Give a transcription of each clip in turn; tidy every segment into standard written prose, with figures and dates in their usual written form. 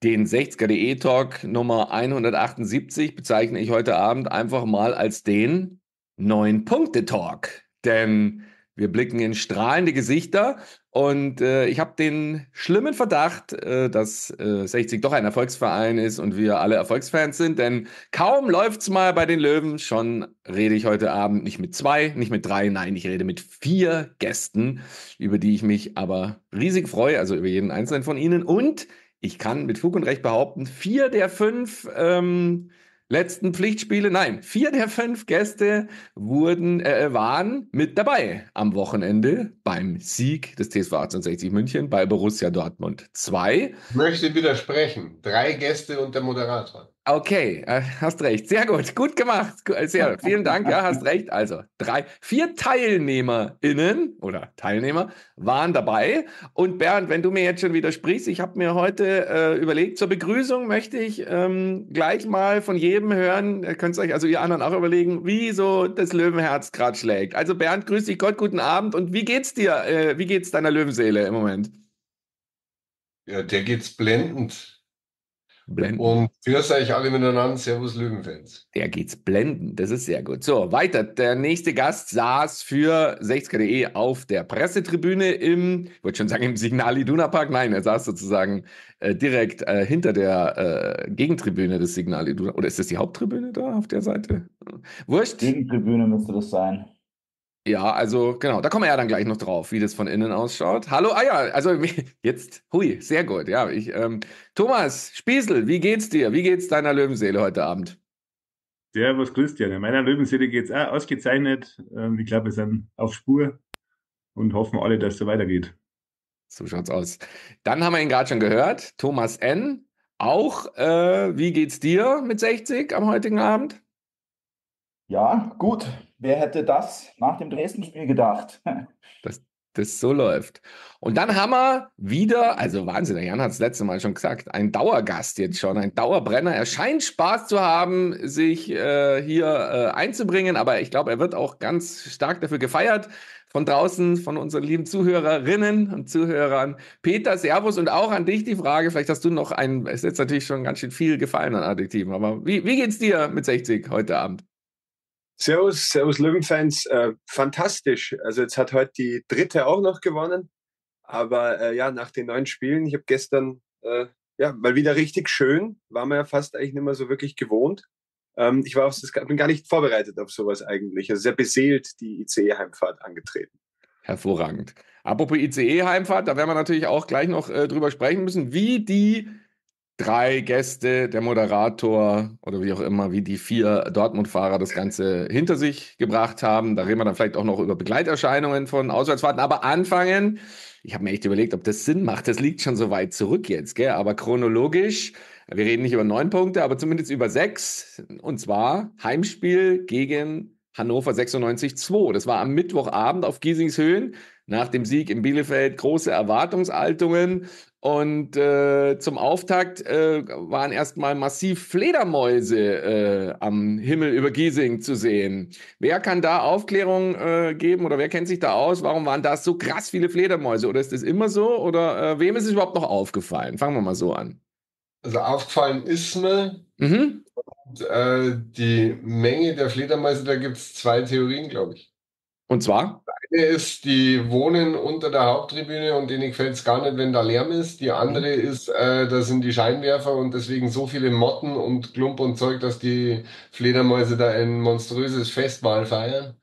Den 60er.de Talk Nummer 178 bezeichne ich heute Abend einfach mal als den 9-Punkte-Talk. Denn wir blicken in strahlende Gesichter und ich habe den schlimmen Verdacht, dass 60 doch ein Erfolgsverein ist und wir alle Erfolgsfans sind. Denn kaum läuft's mal bei den Löwen, schon rede ich heute Abend nicht mit 2, nicht mit 3, nein, ich rede mit 4 Gästen, über die ich mich aber riesig freue, also über jeden einzelnen von ihnen. Und ich kann mit Fug und Recht behaupten, 4 der 5 letzten Pflichtspiele, nein, 4 der 5 Gäste waren mit dabei am Wochenende beim Sieg des TSV 1860 München bei Borussia Dortmund 2. Ich möchte widersprechen. 3 Gäste und der Moderator. Okay, hast recht. Sehr gut. Gut gemacht. Sehr, vielen Dank. Ja, hast recht. Also 4 TeilnehmerInnen oder Teilnehmer waren dabei. Und Bernd, wenn du mir jetzt schon widersprichst, ich habe mir heute überlegt, zur Begrüßung möchte ich gleich mal von jedem hören, könnt ihr euch, also ihr anderen auch überlegen, wie so das Löwenherz gerade schlägt. Also Bernd, grüß dich Gott, guten Abend. Und wie geht's dir? Wie geht's deiner Löwenseele im Moment? Ja, der geht's blendend. Blenden. Und grüß euch alle miteinander. Servus Löwenfans. Der geht's blenden. Das ist sehr gut. So, weiter. Der nächste Gast saß für 60er.de auf der Pressetribüne ich wollte schon sagen, im Signal Iduna Park. Nein, er saß sozusagen direkt hinter der Gegentribüne des Signal Iduna. Oder ist das die Haupttribüne da auf der Seite? Wurscht. Gegentribüne müsste das sein. Ja, also genau, da kommen wir ja dann gleich noch drauf, wie das von innen ausschaut. Hallo, ja, also jetzt, hui, sehr gut, ja. Thomas Spießel, wie geht's dir? Wie geht's deiner Löwenseele heute Abend? Servus Christian. In meiner Löwenseele geht's auch ausgezeichnet. Ich glaube, wir sind auf Spur und hoffen alle, dass es so weitergeht. So schaut's aus. Dann haben wir ihn gerade schon gehört, Thomas N. Auch, wie geht's dir mit 60 am heutigen Abend? Ja, gut. Wer hätte das nach dem Dresden-Spiel gedacht? Dass das so läuft. Und dann haben wir wieder, also Wahnsinn, der Jan hat es letzte Mal schon gesagt, ein Dauergast jetzt schon, ein Dauerbrenner. Er scheint Spaß zu haben, sich hier einzubringen, aber ich glaube, er wird auch ganz stark dafür gefeiert von draußen, von unseren lieben Zuhörerinnen und Zuhörern. Peter, Servus und auch an dich die Frage, vielleicht hast du noch ist jetzt natürlich schon ganz schön viel gefallen an Adjektiven, aber wie geht's dir mit 60 heute Abend? Servus, Servus Löwenfans, fantastisch. Also jetzt hat heute die dritte auch noch gewonnen, aber ja, nach den 9 Spielen, ich habe gestern, ja, mal wieder richtig schön, war man ja fast eigentlich nicht mehr so wirklich gewohnt. Bin gar nicht vorbereitet auf sowas eigentlich, also sehr beseelt die ICE-Heimfahrt angetreten. Hervorragend. Apropos ICE-Heimfahrt, da werden wir natürlich auch gleich noch drüber sprechen müssen, wie die 3 Gäste, der Moderator oder wie auch immer, wie die 4 Dortmund-Fahrer das Ganze hinter sich gebracht haben. Da reden wir dann vielleicht auch noch über Begleiterscheinungen von Auswärtsfahrten. Aber anfangen, ich habe mir echt überlegt, ob das Sinn macht. Das liegt schon so weit zurück jetzt, gell? Aber chronologisch, wir reden nicht über 9 Punkte, aber zumindest über 6. Und zwar Heimspiel gegen Hannover 96-2. Das war am Mittwochabend auf Giesingshöhen. Nach dem Sieg in Bielefeld große Erwartungshaltungen. Und zum Auftakt waren erstmal massiv Fledermäuse am Himmel über Giesing zu sehen. Wer kann da Aufklärung geben oder wer kennt sich da aus? Warum waren da so krass viele Fledermäuse? Oder ist das immer so? Oder wem ist es überhaupt noch aufgefallen? Fangen wir mal so an. Also aufgefallen ist mir, Mhm. die Menge der Fledermäuse, da gibt es 2 Theorien, glaube ich. Und zwar? Eine ist, die wohnen unter der Haupttribüne und denen gefällt es gar nicht, wenn da Lärm ist. Die andere ist, da sind die Scheinwerfer und deswegen so viele Motten und Klump und Zeug, dass die Fledermäuse da ein monströses Festmahl feiern.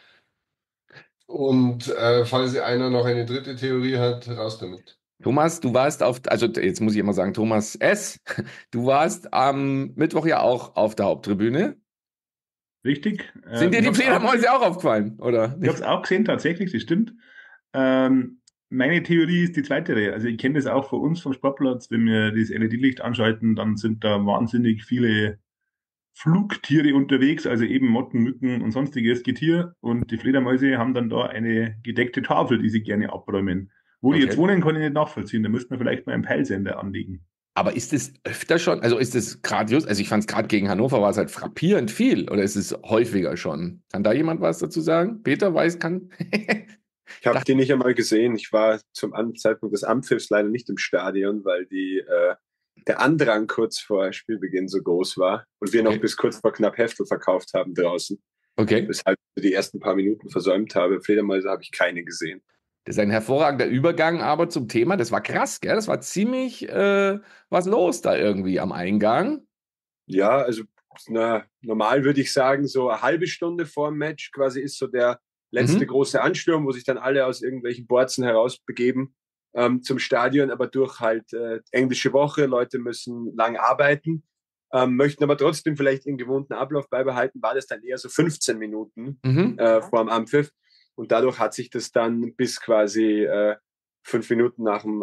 Und falls einer noch eine dritte Theorie hat, raus damit. Thomas, du warst also jetzt muss ich immer sagen, Thomas S., du warst am Mittwoch ja auch auf der Haupttribüne. Richtig? Sind dir die Fledermäuse auch aufgefallen, oder Ich habe es auch gesehen, tatsächlich, das stimmt. Meine Theorie ist die zweite. Also ich kenne das auch von uns vom Sportplatz, wenn wir das LED-Licht anschalten, dann sind da wahnsinnig viele Flugtiere unterwegs, also eben Motten, Mücken und sonstiges Getier. Und die Fledermäuse haben dann da eine gedeckte Tafel, die sie gerne abräumen. Wo die jetzt wohnen, kann ich nicht nachvollziehen. Da müsste man vielleicht mal einen Peilsender anlegen. Aber ist es öfter schon, also ist es gerade just, also ich fand es gerade gegen Hannover war es halt frappierend viel, oder ist es häufiger schon? Kann da jemand was dazu sagen? Peter kann? Ich habe die nicht einmal gesehen. Ich war zum Zeitpunkt des Anpfiffs leider nicht im Stadion, weil die der Andrang kurz vor Spielbeginn so groß war und wir noch Okay. bis kurz vor knapp Heftel verkauft haben draußen, Okay. weshalb ich die ersten paar Minuten versäumt habe. Fledermäuse habe ich keine gesehen. Das ist ein hervorragender Übergang aber zum Thema. Das war krass, gell? Das war ziemlich was los da irgendwie am Eingang. Ja, also normal würde ich sagen, so eine halbe Stunde vor dem Match quasi ist so der letzte große Ansturm, wo sich dann alle aus irgendwelchen Borzen herausbegeben zum Stadion, aber durch halt englische Woche, Leute müssen lang arbeiten, möchten aber trotzdem vielleicht ihren gewohnten Ablauf beibehalten, war das dann eher so 15 Minuten vor dem Anpfiff und dadurch hat sich das dann bis quasi 5 Minuten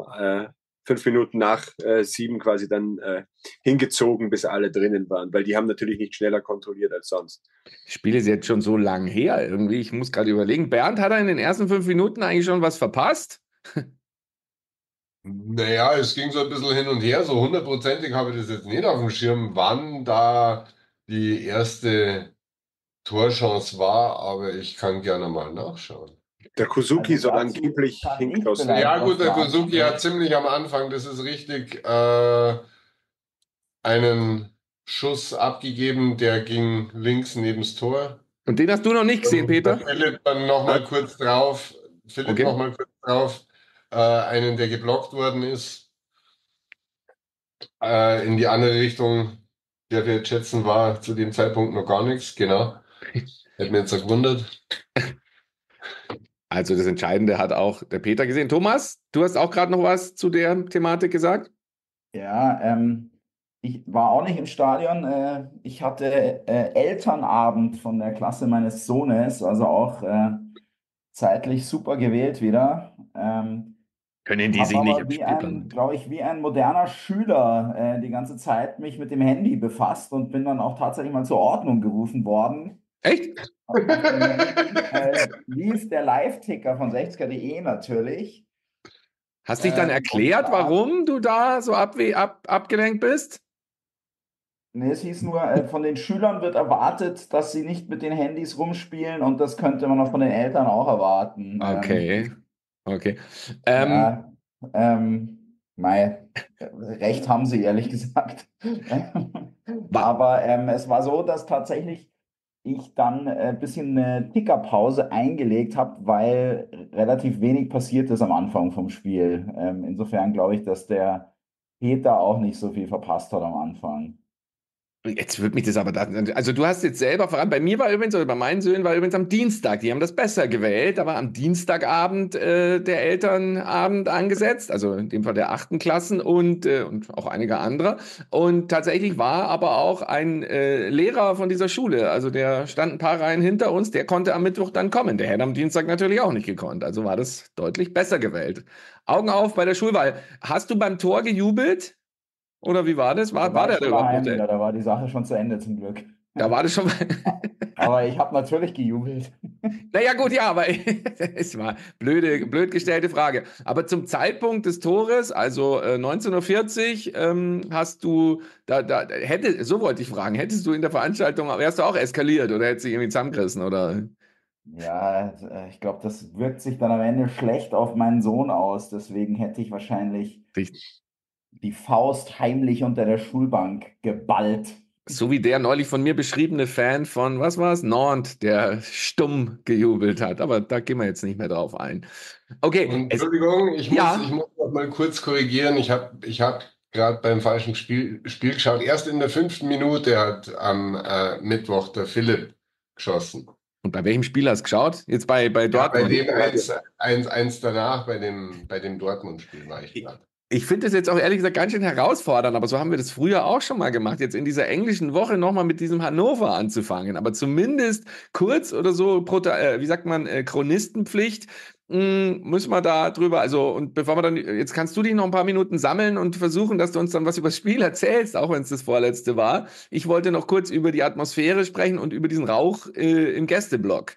nach 7 quasi dann hingezogen, bis alle drinnen waren, weil die haben natürlich nicht schneller kontrolliert als sonst. Das Spiel ist jetzt schon so lang her irgendwie. Ich muss gerade überlegen. Bernd, hat er in den ersten 5 Minuten eigentlich schon was verpasst? Naja, es ging so ein bisschen hin und her. So hundertprozentig habe ich das jetzt nicht auf dem Schirm, wann da die erste Torchance war, aber ich kann gerne mal nachschauen. Der Kozuki Also soll dazu angeblich kann ich hingeschossen vielleicht Ja, werden. gut, der was sagen. Kozuki hat ziemlich am Anfang, das ist richtig, einen Schuss abgegeben, der ging links neben das Tor. Und den hast du noch nicht gesehen, Peter? Philipp dann nochmal kurz drauf, einen, der geblockt worden ist, in die andere Richtung, der wir jetzt schätzen, war zu dem Zeitpunkt noch gar nichts, genau. Hätte mir jetzt gewundert. Also das Entscheidende hat auch der Peter gesehen. Thomas, du hast auch gerade noch was zu der Thematik gesagt? Ja, ich war auch nicht im Stadion. Ich hatte Elternabend von der Klasse meines Sohnes, also auch zeitlich super gewählt wieder. Können die Hab sich nicht aber im wie Spielplan? glaube ich, wie ein moderner Schüler die ganze Zeit mich mit dem Handy befasst und bin dann auch tatsächlich mal zur Ordnung gerufen worden. Echt? Auf dem Handy lief der Live-Ticker von 60er.de natürlich. Hast dich dann erklärt, warum du da so abgelenkt bist? Nee, es hieß nur, von den Schülern wird erwartet, dass sie nicht mit den Handys rumspielen und das könnte man auch von den Eltern auch erwarten. Okay. Okay. Ja, recht haben sie, ehrlich gesagt. Aber es war so, dass tatsächlich ich dann ein bisschen eine Tickerpause eingelegt habe, weil relativ wenig passiert ist am Anfang vom Spiel. Insofern glaube ich, dass der Peter auch nicht so viel verpasst hat am Anfang. Jetzt wird mich das aber, also du hast jetzt selber voran, bei mir war übrigens, oder bei meinen Söhnen war übrigens am Dienstag, die haben das besser gewählt, da war am Dienstagabend der Elternabend angesetzt, also in dem Fall der 8. Klassen und auch einige andere. Und tatsächlich war aber auch ein Lehrer von dieser Schule, also der stand ein paar Reihen hinter uns, der konnte am Mittwoch dann kommen, der hätte am Dienstag natürlich auch nicht gekonnt, also war das deutlich besser gewählt. Augen auf bei der Schulwahl. Hast du beim Tor gejubelt? Oder wie war das? War Da war der ich schon überhaupt noch daheim der? wieder, da war die Sache schon zu Ende zum Glück. Da war das schon mal. Aber ich habe natürlich gejubelt. Naja, gut, ja, aber es war blöd gestellte Frage. Aber zum Zeitpunkt des Tores, also 19:40 hast du, so wollte ich fragen, hättest du in der Veranstaltung, wärst du auch eskaliert oder hättest du irgendwie zusammengerissen oder? Ja, ich glaube, das wirkt sich dann am Ende schlecht auf meinen Sohn aus. Deswegen hätte ich wahrscheinlich die Faust heimlich unter der Schulbank geballt. So wie der neulich von mir beschriebene Fan von, was war es? Nantes, der stumm gejubelt hat. Aber da gehen wir jetzt nicht mehr drauf ein. Okay. Entschuldigung, ich Ja. muss noch mal kurz korrigieren. Ich hab gerade beim falschen Spiel geschaut. Erst in der 5. Minute hat am Mittwoch der Philipp geschossen. Und bei welchem Spiel hast du geschaut? Jetzt bei Dortmund? Ja, bei dem 1 danach, bei dem Dortmund-Spiel war ich gerade. Ich finde das jetzt auch ehrlich gesagt ganz schön herausfordernd, aber so haben wir das früher auch schon mal gemacht, jetzt in dieser englischen Woche nochmal mit diesem Hannover anzufangen. Aber zumindest kurz oder so, wie sagt man, Chronistenpflicht, müssen wir da drüber, also und bevor wir dann, jetzt kannst du dich noch ein paar Minuten sammeln und versuchen, dass du uns dann was über das Spiel erzählst, auch wenn es das vorletzte war. Ich wollte noch kurz über die Atmosphäre sprechen und über diesen Rauch im Gästeblock.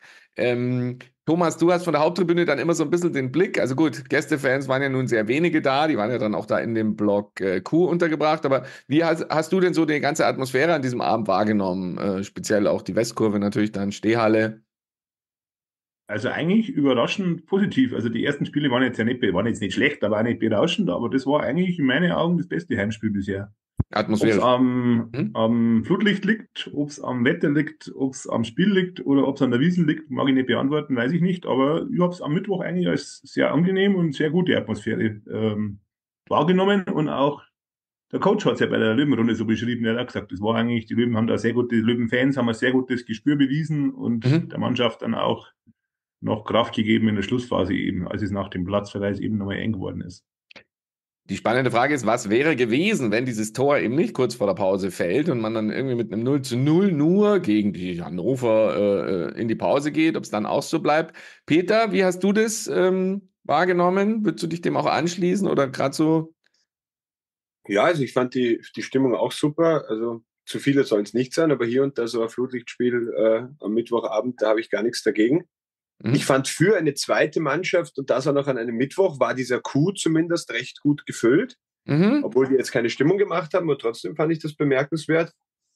Thomas, du hast von der Haupttribüne dann immer so ein bisschen den Blick. Also gut, Gästefans waren ja nun sehr wenige da, die waren ja dann auch da in dem Block Q untergebracht. Aber wie hast du denn so die ganze Atmosphäre an diesem Abend wahrgenommen? Speziell auch die Westkurve natürlich dann, Stehhalle. Also eigentlich überraschend positiv. Also die ersten Spiele waren jetzt nicht schlecht, aber auch nicht berauschend, aber das war eigentlich in meinen Augen das beste Heimspiel bisher. Ob es Atmosphärisch. am Flutlicht liegt, ob es am Wetter liegt, ob es am Spiel liegt oder ob es an der Wiesn liegt, mag ich nicht beantworten, weiß ich nicht. Aber ich habe es am Mittwoch eigentlich als sehr angenehm und sehr gute Atmosphäre wahrgenommen. Und auch der Coach hat es ja bei der Löwenrunde so beschrieben. Er hat auch gesagt, das war eigentlich, die Löwen haben da sehr gute, die Löwenfans haben ein sehr gutes Gespür bewiesen und der Mannschaft dann auch noch Kraft gegeben in der Schlussphase eben, als es nach dem Platzverweis eben nochmal eng geworden ist. Die spannende Frage ist, was wäre gewesen, wenn dieses Tor eben nicht kurz vor der Pause fällt und man dann irgendwie mit einem 0:0 nur gegen die Hannover in die Pause geht, ob es dann auch so bleibt. Peter, wie hast du das wahrgenommen? Würdest du dich dem auch anschließen oder gerade so? Ja, also ich fand die Stimmung auch super. Also zu viele sollen es nicht sein, aber hier und da so ein Flutlichtspiel am Mittwochabend, da habe ich gar nichts dagegen. Ich fand für eine zweite Mannschaft und das auch noch an einem Mittwoch war dieser Coup zumindest recht gut gefüllt, obwohl die jetzt keine Stimmung gemacht haben, aber trotzdem fand ich das bemerkenswert.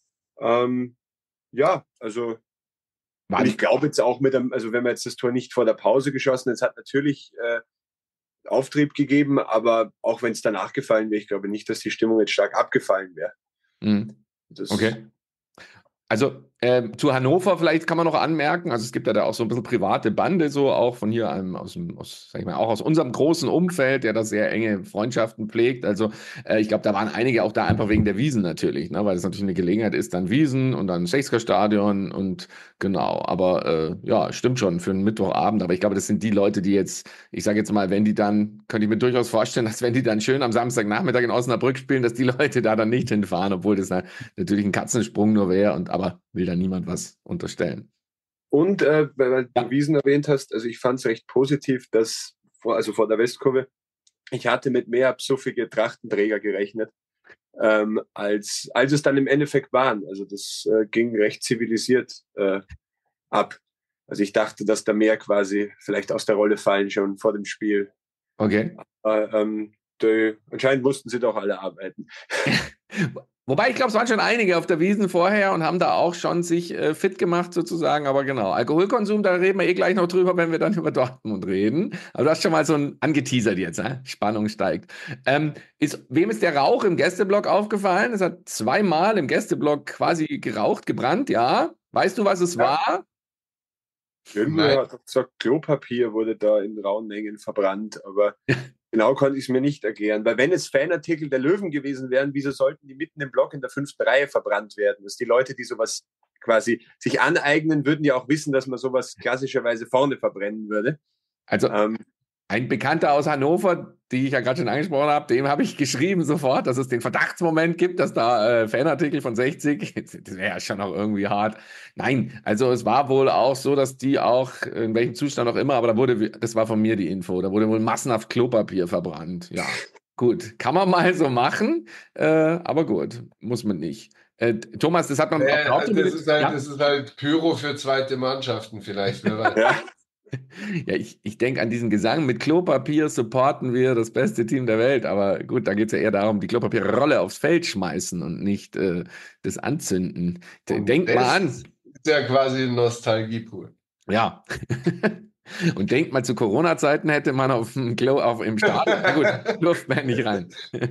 Ja, also und ich glaube jetzt auch also wenn man jetzt das Tor nicht vor der Pause geschossen hat, es hat natürlich Auftrieb gegeben, aber auch wenn es danach gefallen wäre, ich glaube nicht, dass die Stimmung jetzt stark abgefallen wäre. Okay. Also zu Hannover vielleicht kann man noch anmerken, also es gibt ja da auch so ein bisschen private Bande, so auch von hier sag ich mal, auch aus unserem großen Umfeld, der da sehr enge Freundschaften pflegt. Also ich glaube, da waren einige auch da einfach wegen der Wiesn natürlich, ne, weil es natürlich eine Gelegenheit ist, dann Wiesn und dann 60er-Stadion und genau, aber ja, stimmt schon für einen Mittwochabend, aber ich glaube, das sind die Leute, die jetzt, ich sage jetzt mal, wenn die dann, könnte ich mir durchaus vorstellen, dass wenn die dann schön am Samstagnachmittag in Osnabrück spielen, dass die Leute da dann nicht hinfahren, obwohl das natürlich ein Katzensprung nur wäre aber will da niemand was unterstellen. Und weil du Wiesn erwähnt hast, also ich fand es recht positiv, dass vor der Westkurve, ich hatte mit mehr psuffige Trachtenträger gerechnet, als es dann im Endeffekt waren. Also das ging recht zivilisiert ab. Also ich dachte, dass da mehr quasi vielleicht aus der Rolle fallen schon vor dem Spiel. Okay. Anscheinend mussten sie doch alle arbeiten. Wobei, ich glaube, es waren schon einige auf der Wiesn vorher und haben da auch schon sich fit gemacht sozusagen. Aber genau, Alkoholkonsum, da reden wir gleich noch drüber, wenn wir dann über Dortmund reden. Aber du hast schon mal so ein angeteasert jetzt, Spannung steigt. Wem ist der Rauch im Gästeblock aufgefallen? Es hat zweimal im Gästeblock quasi geraucht, gebrannt, ja. Weißt du, was es war? Irgendwie hat er gesagt, Klopapier wurde da in rauen Mengen verbrannt, aber genau konnte ich es mir nicht erklären. Weil wenn es Fanartikel der Löwen gewesen wären, wieso sollten die mitten im Block in der 5. Reihe verbrannt werden? Dass die Leute, die sowas quasi sich aneignen, würden ja auch wissen, dass man sowas klassischerweise vorne verbrennen würde. Also ein Bekannter aus Hannover, die ich ja gerade schon angesprochen habe, dem habe ich geschrieben sofort, dass es den Verdachtsmoment gibt, dass da Fanartikel von 60, das wäre ja schon auch irgendwie hart. Nein, also es war wohl auch so, dass die auch, in welchem Zustand auch immer, aber das war von mir die Info, da wurde wohl massenhaft Klopapier verbrannt. Ja, gut, kann man mal so machen, aber gut, muss man nicht. Thomas, das hat man auch das ist halt Pyro für zweite Mannschaften vielleicht. Ja. Ja, ich denke an diesen Gesang, mit Klopapier supporten wir das beste Team der Welt, aber gut, da geht es ja eher darum, die Klopapierrolle aufs Feld schmeißen und nicht das Anzünden. Denk mal an. Das ist ja quasi Nostalgie pur. Ja. Und denkt mal, zu Corona-Zeiten hätte man im Stadion, na gut, durfte man nicht rein.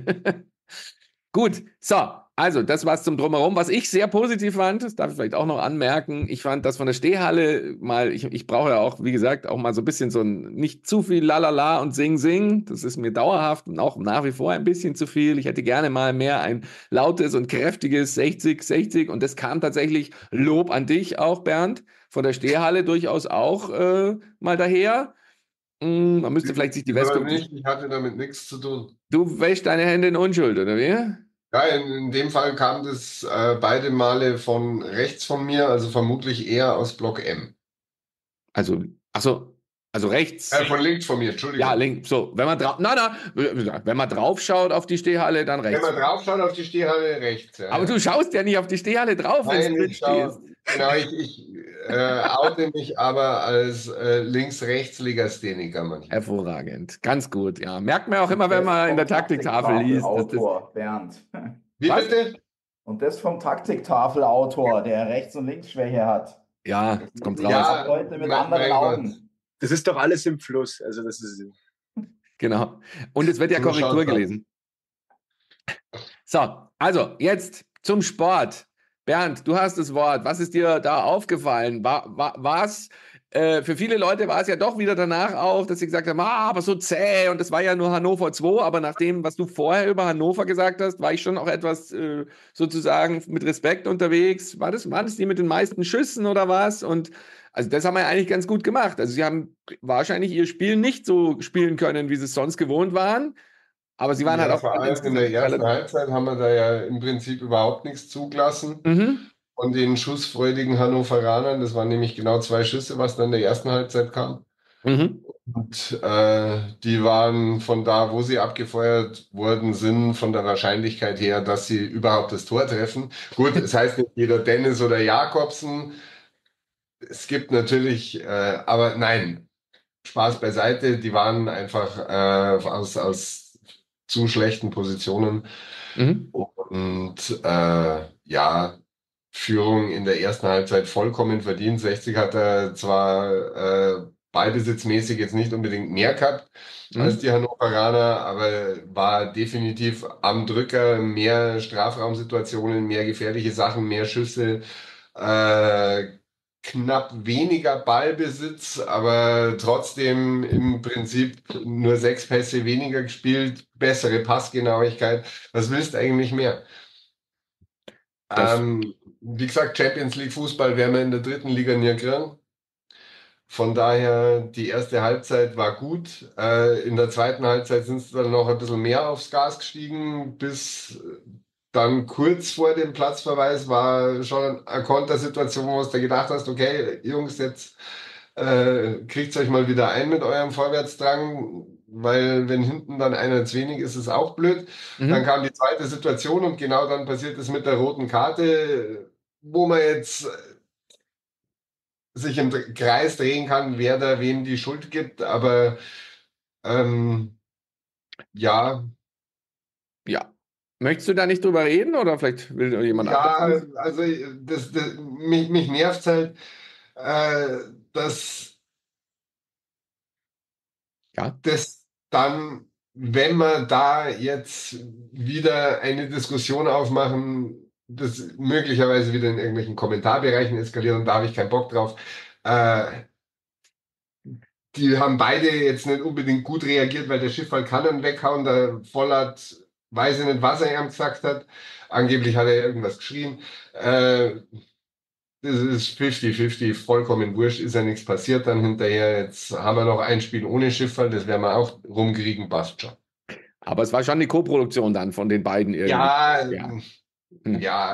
Gut, so, also das war's zum Drumherum. Was ich sehr positiv fand, das darf ich vielleicht auch noch anmerken, ich fand das von der Stehhalle mal, ich brauche ja auch, wie gesagt, auch mal so ein bisschen so ein, nicht zu viel Lalala und Sing. Das ist mir dauerhaft und auch nach wie vor ein bisschen zu viel. Ich hätte gerne mal mehr ein lautes und kräftiges 60 und das kam tatsächlich, Lob an dich auch, Bernd, von der Stehhalle durchaus auch mal daher. Man müsste vielleicht sich die Weste... Ich hatte damit nichts zu tun. Du wäschst deine Hände in Unschuld, oder wie? Ja, in dem Fall kam das beide Male von rechts von mir, also vermutlich eher aus Block M. Also rechts. Von links von mir, Entschuldigung. Ja, links. So, wenn man drauf schaut auf die Stehhalle, dann rechts. Wenn man drauf schaut auf die Stehhalle, rechts. Ja, aber du schaust ja nicht auf die Stehhalle drauf, wenn du drin stehst. Genau, ich oute mich aber als Links-Rechts-Legastheniker manchmal. Hervorragend, ganz gut, ja. Merkt man auch immer, wenn man in der Taktiktafel liest. Autor, Bernd. Wie bitte? Und das vom Taktiktafelautor, der Rechts- und Linksschwäche hat. Ja, das kommt raus. Ja, Leute mit anderen Augen. das ist doch alles im Fluss. Also das ist Genau. Und es wird ja So Korrektur schaut's aus. gelesen. So, also jetzt zum Sport. Bernd, du hast das Wort. Was ist dir da aufgefallen? Was für viele Leute war es ja doch wieder danach auch, dass sie gesagt haben, aber so zäh und das war ja nur Hannover 2, aber nach dem, was du vorher über Hannover gesagt hast, war ich schon auch etwas sozusagen mit Respekt unterwegs. Waren das die mit den meisten Schüssen oder was? Und also das haben wir ja eigentlich ganz gut gemacht. Also sie haben wahrscheinlich ihr Spiel nicht so spielen können, wie sie es sonst gewohnt waren, aber sie waren halt Ja, auch vor allem in der insgesamt ersten relativ. Halbzeit haben wir da ja im Prinzip überhaupt nichts zugelassen Mhm. von den schussfreudigen Hannoveranern. Das waren nämlich genau 2 Schüsse, was dann in der ersten Halbzeit kam. Mhm. Und die waren von da, wo sie abgefeuert worden sind, von der Wahrscheinlichkeit her, dass sie überhaupt das Tor treffen. Gut, es heißt nicht jeder Dennis oder Jakobsen. Es gibt natürlich, aber nein, Spaß beiseite. Die waren einfach aus zu schlechten Positionen. Mhm. Und ja, Führung in der ersten Halbzeit vollkommen verdient. 60 hat er zwar ballbesitzmäßig jetzt nicht unbedingt mehr gehabt als Mhm. die Hannoveraner, aber war definitiv am Drücker, mehr Strafraumsituationen, mehr gefährliche Sachen, mehr Schüsse, äh, knapp weniger Ballbesitz, aber trotzdem im Prinzip nur 6 Pässe weniger gespielt, bessere Passgenauigkeit. Was willst du eigentlich mehr? Das, Wie gesagt, Champions League Fußball werden wir in der dritten Liga nie kriegen. Von daher, die erste Halbzeit war gut. In der zweiten Halbzeit sind sie dann noch ein bisschen mehr aufs Gas gestiegen, bis dann kurz vor dem Platzverweis war schon eine Kontersituation, wo du dir gedacht hast, okay, Jungs, jetzt kriegt euch mal wieder ein mit eurem Vorwärtsdrang, weil wenn hinten dann einer zu wenig ist, ist es auch blöd. Dann mhm. kam die zweite Situation und genau dann passiert es mit der roten Karte, wo man jetzt sich im Kreis drehen kann, wer da wem die Schuld gibt. Aber ähm, ja, Ja. Möchtest du da nicht drüber reden oder vielleicht will jemand ja, anderes? also mich nervt halt, dass Ja. das dann, wenn wir da jetzt wieder eine Diskussion aufmachen, das möglicherweise wieder in irgendwelchen Kommentarbereichen eskaliert und da habe ich keinen Bock drauf. Äh, Die haben beide jetzt nicht unbedingt gut reagiert, weil der Schiffer kann ihn weghauen. Der Vollert weiß ich nicht, was er ihm gesagt hat. Angeblich hat er irgendwas geschrien. Das ist 50-50, vollkommen wurscht, ist ja nichts passiert dann hinterher. Jetzt haben wir noch ein Spiel ohne Schiffer, das werden wir auch rumkriegen, passt schon. Aber es war schon eine Koproduktion dann von den beiden irgendwie. Ja, Ja. Hm. ja,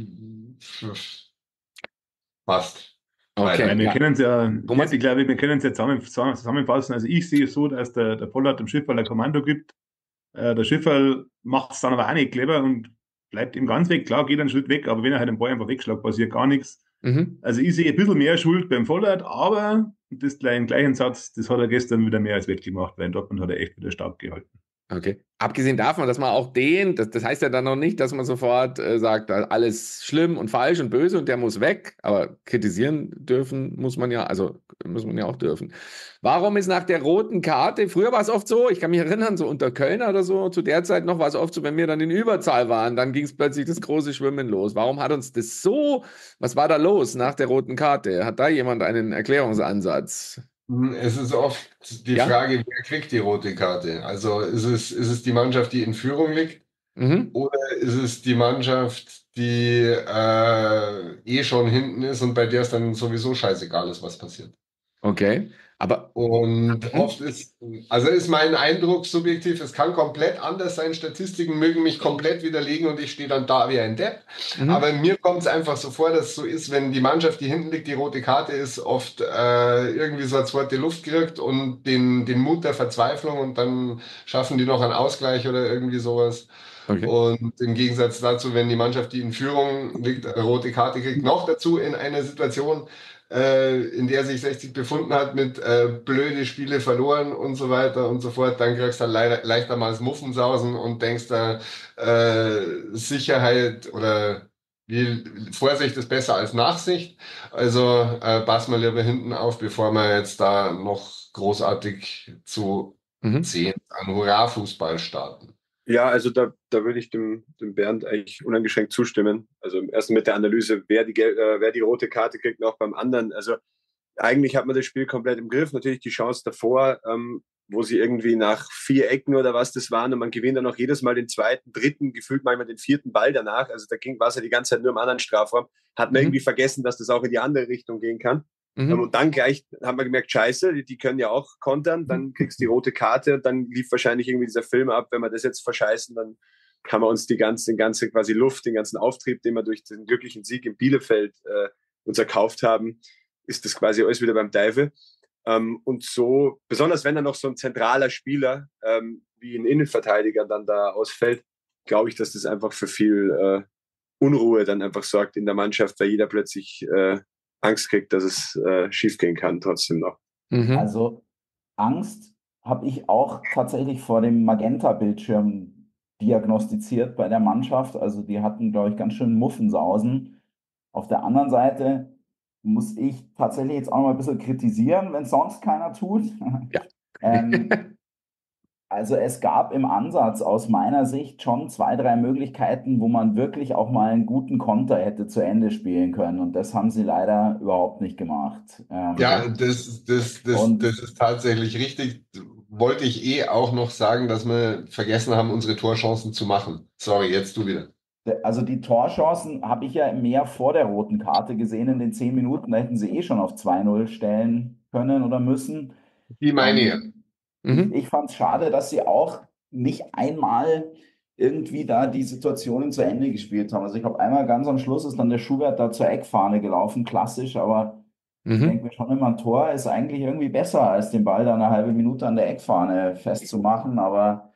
passt. Okay. Weil wir Ja. können es ja, Thomas? ich glaube, wir können es ja zusammenfassen. Also ich sehe es so, dass der Pollard dem Schifferl ein Kommando gibt. Der Schifferl macht es dann aber auch nicht clever und bleibt ihm ganz weg. Klar, geht einen Schritt weg, aber wenn er halt den Ball einfach wegschlägt, passiert gar nichts. Mhm. Also ich sehe ein bisschen mehr Schuld beim Pollard, aber das im gleichen Satz, das hat er gestern wieder mehr als wettgemacht, weil in Dortmund hat er echt wieder stark gehalten. Okay. Abgesehen davon, dass man auch das heißt ja dann noch nicht, dass man sofort sagt, alles schlimm und falsch und böse und der muss weg. Aber kritisieren dürfen muss man ja, also muss man ja auch dürfen. Warum ist nach der roten Karte, früher war es oft so, ich kann mich erinnern, so unter Kölner oder so, zu der Zeit noch war es oft so, wenn wir dann in Überzahl waren, dann ging es plötzlich das große Schwimmen los. Warum hat uns das so, was war da los nach der roten Karte? Hat da jemand einen Erklärungsansatz? Es ist oft die Ja? Frage, wer kriegt die rote Karte? Also ist es die Mannschaft, die in Führung liegt? Mhm. Oder ist es die Mannschaft, die eh schon hinten ist und bei der es dann sowieso scheißegal ist, was passiert? Okay. Aber, Und mhm. oft also ist mein Eindruck subjektiv, es kann komplett anders sein. Statistiken mögen mich komplett widerlegen und ich stehe dann da wie ein Depp. Mhm. Aber mir kommt es einfach so vor, dass es so ist, wenn die Mannschaft, die hinten liegt, die rote Karte ist, oft irgendwie so eine zweite Luft kriegt und den Mut der Verzweiflung und dann schaffen die noch einen Ausgleich oder irgendwie sowas. Okay. Und im Gegensatz dazu, wenn die Mannschaft, die in Führung liegt, eine rote Karte kriegt, noch dazu in einer Situation, in der sich 60 befunden hat mit blöde Spiele verloren und so weiter und so fort, dann kriegst du dann leichter mal das Muffensausen und denkst da Sicherheit oder Vorsicht ist besser als Nachsicht. Also passen wir lieber hinten auf, bevor wir jetzt da noch großartig zu Mhm. 10 an Hurra-Fußball starten. Ja, also da würde ich dem Bernd eigentlich uneingeschränkt zustimmen. Also erst mit der Analyse, wer die rote Karte kriegt, und auch beim anderen. Also eigentlich hat man das Spiel komplett im Griff. Natürlich die Chance davor, wo sie irgendwie nach 4 Ecken oder was das waren und man gewinnt dann auch jedes Mal den zweiten, dritten, gefühlt manchmal den vierten Ball danach. Also da war es ja die ganze Zeit nur im anderen Strafraum. Hat man irgendwie vergessen, dass das auch in die andere Richtung gehen kann. Mhm. Und dann gleich haben wir gemerkt, scheiße, die können ja auch kontern, dann kriegst du die rote Karte und dann lief wahrscheinlich irgendwie dieser Film ab, wenn wir das jetzt verscheißen, dann kann man uns den ganzen quasi Luft, den ganzen Auftrieb, den wir durch den glücklichen Sieg in Bielefeld uns erkauft haben, ist das quasi alles wieder beim Teufel. Und so, besonders wenn dann noch so ein zentraler Spieler wie ein Innenverteidiger dann da ausfällt, glaube ich, dass das einfach für viel Unruhe dann einfach sorgt in der Mannschaft, weil jeder plötzlich Angst kriegt, dass es schief gehen kann trotzdem noch. Mhm. Also Angst habe ich auch tatsächlich vor dem Magenta-Bildschirm diagnostiziert bei der Mannschaft. Also die hatten, glaube ich, ganz schön Muffensausen. Auf der anderen Seite muss ich tatsächlich jetzt auch mal ein bisschen kritisieren, wenn es sonst keiner tut. Ja. Also es gab im Ansatz aus meiner Sicht schon 2, 3 Möglichkeiten, wo man wirklich auch mal einen guten Konter hätte zu Ende spielen können. Und das haben sie leider überhaupt nicht gemacht. Ja, das ist tatsächlich richtig. Wollte ich auch noch sagen, dass wir vergessen haben, unsere Torchancen zu machen. Sorry, jetzt du wieder. Also die Torchancen habe ich ja mehr vor der roten Karte gesehen in den 10 Minuten. Da hätten sie eh schon auf 2-0 stellen können oder müssen. Die meine ich. Ich fand es schade, dass sie auch nicht einmal irgendwie da die Situationen zu Ende gespielt haben. Also ich glaube, einmal ganz am Schluss ist dann der Schubert da zur Eckfahne gelaufen, klassisch, aber ich denke mir schon immer, ein Tor ist eigentlich irgendwie besser, als den Ball da eine halbe Minute an der Eckfahne festzumachen, aber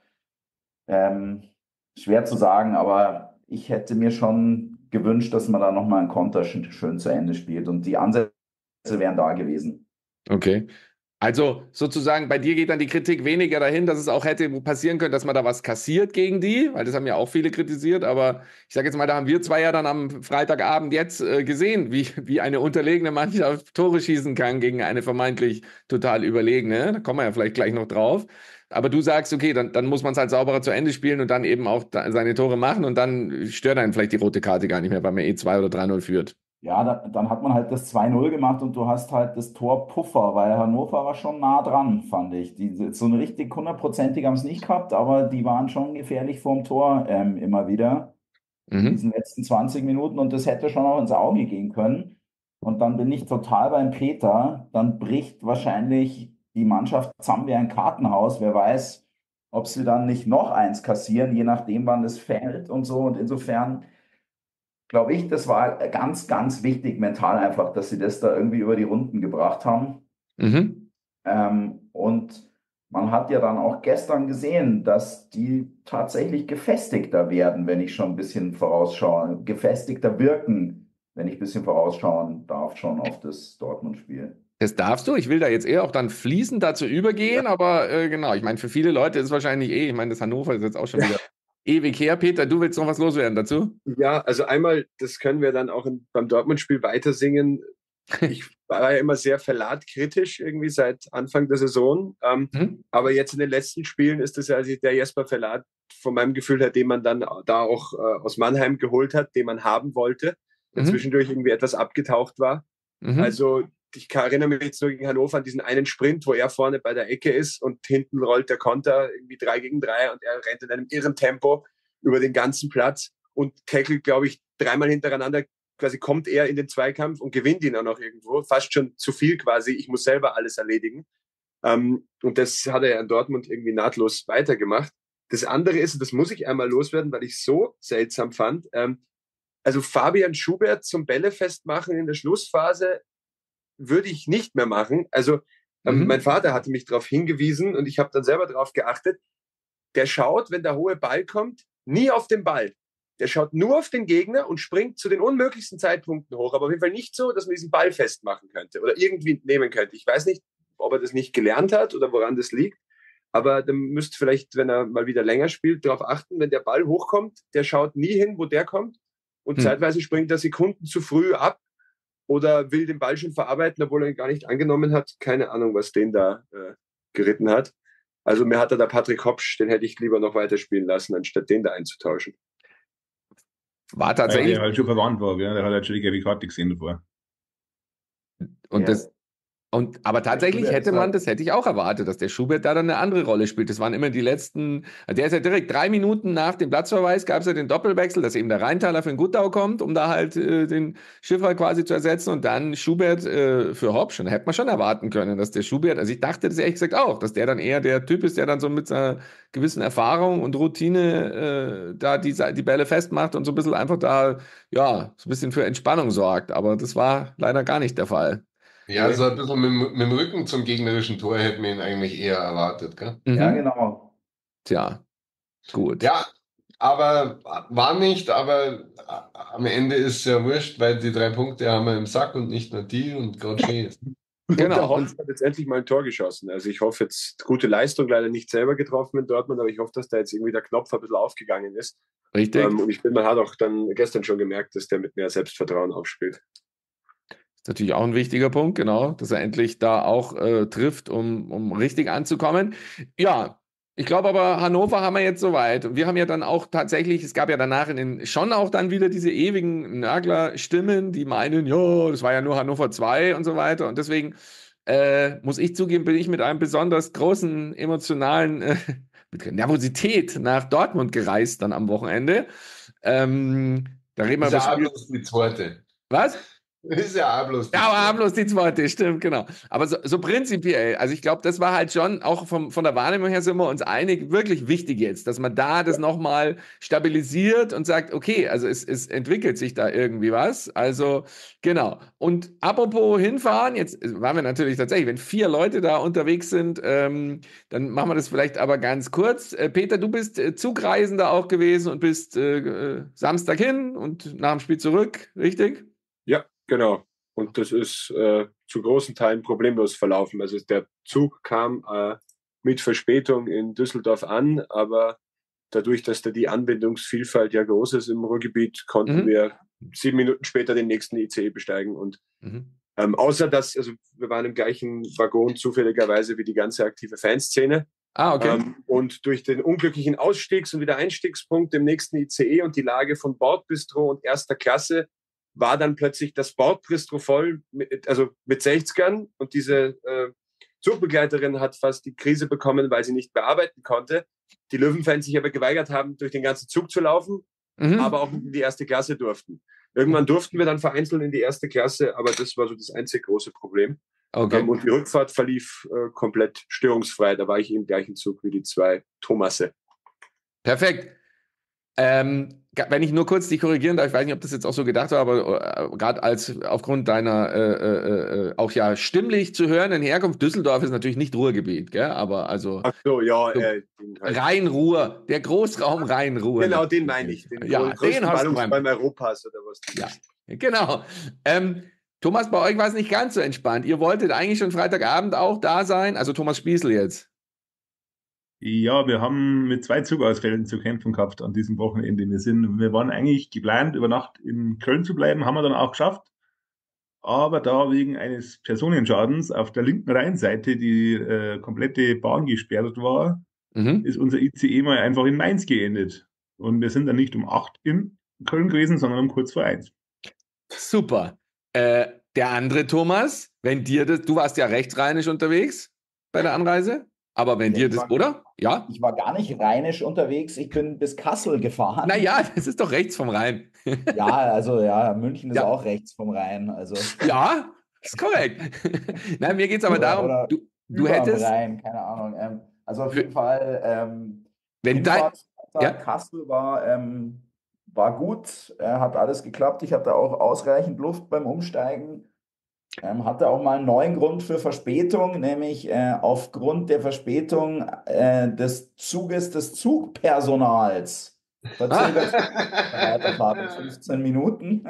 schwer zu sagen, aber ich hätte mir schon gewünscht, dass man da nochmal einen Konter schön zu Ende spielt und die Ansätze wären da gewesen. Okay. Also sozusagen, bei dir geht dann die Kritik weniger dahin, dass es auch hätte passieren können, dass man da was kassiert gegen die, weil das haben ja auch viele kritisiert, aber ich sage jetzt mal, da haben wir zwei ja dann am Freitagabend jetzt gesehen, wie eine unterlegene Mannschaft Tore schießen kann gegen eine vermeintlich total überlegene. Da kommen wir ja vielleicht gleich noch drauf. Aber du sagst, okay, dann muss man es halt sauberer zu Ende spielen und dann eben auch seine Tore machen und dann stört einen vielleicht die rote Karte gar nicht mehr, weil man eh 2 oder 3-0 führt. Ja, dann hat man halt das 2-0 gemacht und du hast halt das Tor Puffer, weil Hannover war schon nah dran, fand ich. So eine richtig hundertprozentig haben es nicht gehabt, aber die waren schon gefährlich vorm Tor immer wieder in diesen letzten 20 Minuten und das hätte schon auch ins Auge gehen können. Und dann bin ich total beim Peter. Dann bricht wahrscheinlich die Mannschaft zusammen wie ein Kartenhaus. Wer weiß, ob sie dann nicht noch eins kassieren, je nachdem, wann es fällt und so. Und insofern glaube ich, das war ganz, ganz wichtig mental einfach, dass sie das da irgendwie über die Runden gebracht haben. Und man hat ja dann auch gestern gesehen, dass die tatsächlich gefestigter werden, wenn ich schon ein bisschen vorausschaue, gefestigter wirken, wenn ich ein bisschen vorausschauen darf schon auf das Dortmund-Spiel. Das darfst du. Ich will da jetzt eher auch dann fließend dazu übergehen, aber genau, ich meine, für viele Leute ist es wahrscheinlich ich meine, das Hannover ist jetzt auch schon wieder ewig her. Peter, du willst noch was loswerden dazu? Ja, also einmal, das können wir dann auch beim Dortmund-Spiel weiter singen. Ich war ja immer sehr Verlat-kritisch irgendwie seit Anfang der Saison. Aber jetzt in den letzten Spielen ist das ja der Jesper Verlat von meinem Gefühl her, den man dann da auch aus Mannheim geholt hat, den man haben wollte, der zwischendurch irgendwie etwas abgetaucht war. Also ich erinnere mich jetzt nur gegen Hannover an diesen einen Sprint, wo er vorne bei der Ecke ist und hinten rollt der Konter irgendwie 3 gegen 3 und er rennt in einem irren Tempo über den ganzen Platz und tackelt, glaube ich, 3-mal hintereinander. Quasi kommt er in den Zweikampf und gewinnt ihn auch noch irgendwo. Fast schon zu viel quasi. Ich muss selber alles erledigen. Und das hat er ja in Dortmund irgendwie nahtlos weitergemacht. Das andere ist, und das muss ich einmal loswerden, weil ich es so seltsam fand, also Fabian Schubert zum Bälle festmachen in der Schlussphase würde ich nicht mehr machen. Also mein Vater hatte mich darauf hingewiesen und ich habe dann selber darauf geachtet. Der schaut, wenn der hohe Ball kommt, nie auf den Ball. Der schaut nur auf den Gegner und springt zu den unmöglichsten Zeitpunkten hoch. Aber auf jeden Fall nicht so, dass man diesen Ball festmachen könnte oder irgendwie nehmen könnte. Ich weiß nicht, ob er das nicht gelernt hat oder woran das liegt. Aber dann müsst vielleicht, wenn er mal wieder länger spielt, darauf achten, wenn der Ball hochkommt, der schaut nie hin, wo der kommt, und zeitweise springt er Sekunden zu früh ab oder will den Ball schon verarbeiten, obwohl er ihn gar nicht angenommen hat. Keine Ahnung, was den da geritten hat. Also mir hat der Patrick Hopsch, den hätte ich lieber noch weiterspielen lassen, anstatt den da einzutauschen. War Weil tatsächlich. der halt schon verwandt war, gell? Der hat halt schon die gelbe Karte gesehen davor. Und Ja. aber tatsächlich Schubert ist hätte ich auch erwartet, dass der Schubert da dann eine andere Rolle spielt. Das waren immer die letzten, also der ist ja direkt 3 Minuten nach dem Platzverweis, gab es ja den Doppelwechsel, dass eben der Rheintaler für den Guttau kommt, um da halt den Schiffer quasi zu ersetzen und dann Schubert für Hopsch. Und da hätte man schon erwarten können, dass der Schubert, also ich dachte das ehrlich gesagt auch, dass der dann eher der Typ ist, der dann so mit seiner gewissen Erfahrung und Routine da die Bälle festmacht und so ein bisschen einfach da, ja, so ein bisschen für Entspannung sorgt. Aber das war leider gar nicht der Fall. Ja, so ein bisschen mit dem Rücken zum gegnerischen Tor hätte man ihn eigentlich eher erwartet, gell? Ja, Mhm. genau. Tja, gut. Ja, aber war nicht, aber am Ende ist es ja wurscht, weil die 3 Punkte haben wir im Sack und nicht nur die und gerade schön ist. Und der Genau. Hopsch hat jetzt endlich mal ein Tor geschossen. Also ich hoffe jetzt, gute Leistung, leider nicht selber getroffen in Dortmund, aber ich hoffe, dass da jetzt irgendwie der Knopf ein bisschen aufgegangen ist. Richtig. Und ich finde, man hat auch dann gestern schon gemerkt, dass der mit mehr Selbstvertrauen aufspielt. Ist natürlich auch ein wichtiger Punkt, genau, dass er endlich da auch trifft, um richtig anzukommen. Ja, ich glaube aber, Hannover haben wir jetzt soweit. Und wir haben ja dann auch tatsächlich, es gab ja danach schon auch dann wieder diese ewigen Nörgler-Stimmen, die meinen, ja, das war ja nur Hannover 2 und so weiter. Und deswegen muss ich zugeben, bin ich mit einem besonders großen emotionalen mit Nervosität nach Dortmund gereist dann am Wochenende. Da reden wir Ist ja auch über bloß die zweite. Was? Ist ja auch bloß die Ja, aber zweite. bloß die zweite, stimmt, genau. Aber so prinzipiell, also ich glaube, das war halt schon, auch von der Wahrnehmung her sind wir uns einig, wirklich wichtig jetzt, dass man da das nochmal stabilisiert und sagt, okay, also es entwickelt sich da irgendwie was. Also, genau. Und apropos hinfahren, jetzt waren wir natürlich tatsächlich, wenn 4 Leute da unterwegs sind, dann machen wir das vielleicht aber ganz kurz. Peter, du bist Zugreisender auch gewesen und bist Samstag hin und nach dem Spiel zurück, richtig? Ja, genau. Und das ist zu großen Teilen problemlos verlaufen. Also der Zug kam mit Verspätung in Düsseldorf an, aber dadurch, dass da die Anbindungsvielfalt ja groß ist im Ruhrgebiet, konnten wir 7 Minuten später den nächsten ICE besteigen. Und außer dass, also wir waren im gleichen Waggon zufälligerweise wie die ganze aktive Fanszene. Ah, okay. Und durch den unglücklichen Ausstiegs- und Wiedereinstiegspunkt im nächsten ICE und die Lage von Bordbistro und erster Klasse war dann plötzlich das Bordbistro voll, mit 60ern. Und diese Zugbegleiterin hat fast die Krise bekommen, weil sie nicht bearbeiten konnte. Die Löwenfans sich aber geweigert haben, durch den ganzen Zug zu laufen, aber auch nicht in die erste Klasse durften. Irgendwann durften wir dann vereinzelt in die erste Klasse, aber das war so das einzig große Problem. Okay. Und die Rückfahrt verlief komplett störungsfrei. Da war ich im gleichen Zug wie die 2 Thomasse. Perfekt. Wenn ich nur kurz dich korrigieren darf, ich weiß nicht, ob das jetzt auch so gedacht war, aber gerade aufgrund deiner auch ja stimmlich zu hörenden Herkunft, Düsseldorf ist natürlich nicht Ruhrgebiet, gell? Aber also Ach so, ja. Rhein-Ruhr, der Großraum Rhein-Ruhr. Genau, den meine ich. Den größten Ballungsräum Europas oder was. Ja, genau. Thomas, bei euch war es nicht ganz so entspannt. Ihr wolltet eigentlich schon Freitagabend auch da sein, also Thomas Spießel jetzt. Ja, wir haben mit 2 Zugausfällen zu kämpfen gehabt an diesem Wochenende. Wir waren eigentlich geplant, über Nacht in Köln zu bleiben, haben wir dann auch geschafft. Aber da wegen eines Personenschadens auf der linken Rheinseite die komplette Bahn gesperrt war, ist unser ICE mal einfach in Mainz geendet. Und wir sind dann nicht um 8 in Köln gewesen, sondern um kurz vor 1. Super. Der andere Thomas, wenn dir das, du warst ja rechtsrheinisch unterwegs bei der Anreise, aber wenn dir das, oder? Ja? Ich war gar nicht rheinisch unterwegs, ich bin bis Kassel gefahren. Naja, das ist doch rechts vom Rhein. Ja, also ja, München ist auch rechts vom Rhein. Also. Ja, ist korrekt. Nein, mir geht es aber darum, oder du hättest. Rhein, keine Ahnung. Also auf jeden Fall, wenn Kassel war gut, hat alles geklappt. Ich hatte auch ausreichend Luft beim Umsteigen. Hatte auch mal einen neuen Grund für Verspätung, nämlich aufgrund der Verspätung des Zuges des Zugpersonals. Verzögert Weiterfahrt um 15 Minuten.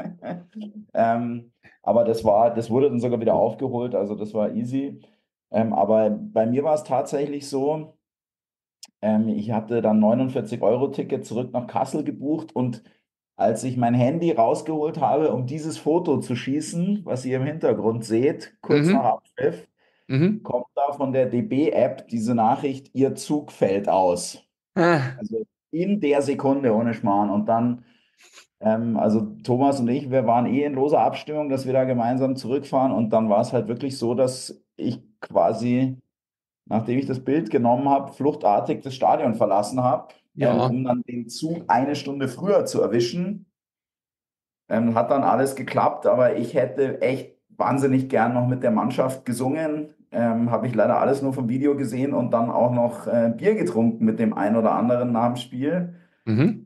Aber das wurde dann sogar wieder aufgeholt, also das war easy. Aber bei mir war es tatsächlich so, ich hatte dann 49-Euro-Ticket zurück nach Kassel gebucht und als ich mein Handy rausgeholt habe, um dieses Foto zu schießen, was ihr im Hintergrund seht, kurz nach Mhm. Abpfiff, Mhm. kommt da von der DB-App diese Nachricht, Ihr Zug fällt aus. Ah, Also in der Sekunde, ohne Schmarrn. Und dann, also Thomas und ich, wir waren in loser Abstimmung, dass wir da gemeinsam zurückfahren. Und dann war es halt wirklich so, dass ich quasi, nachdem ich das Bild genommen habe, fluchtartig das Stadion verlassen habe, ja. um dann den Zug eine Stunde früher zu erwischen. Hat dann alles geklappt, aber ich hätte echt wahnsinnig gern noch mit der Mannschaft gesungen. Habe ich leider alles nur vom Video gesehen und dann auch noch Bier getrunken mit dem einen oder anderen nach dem Spiel. Mhm.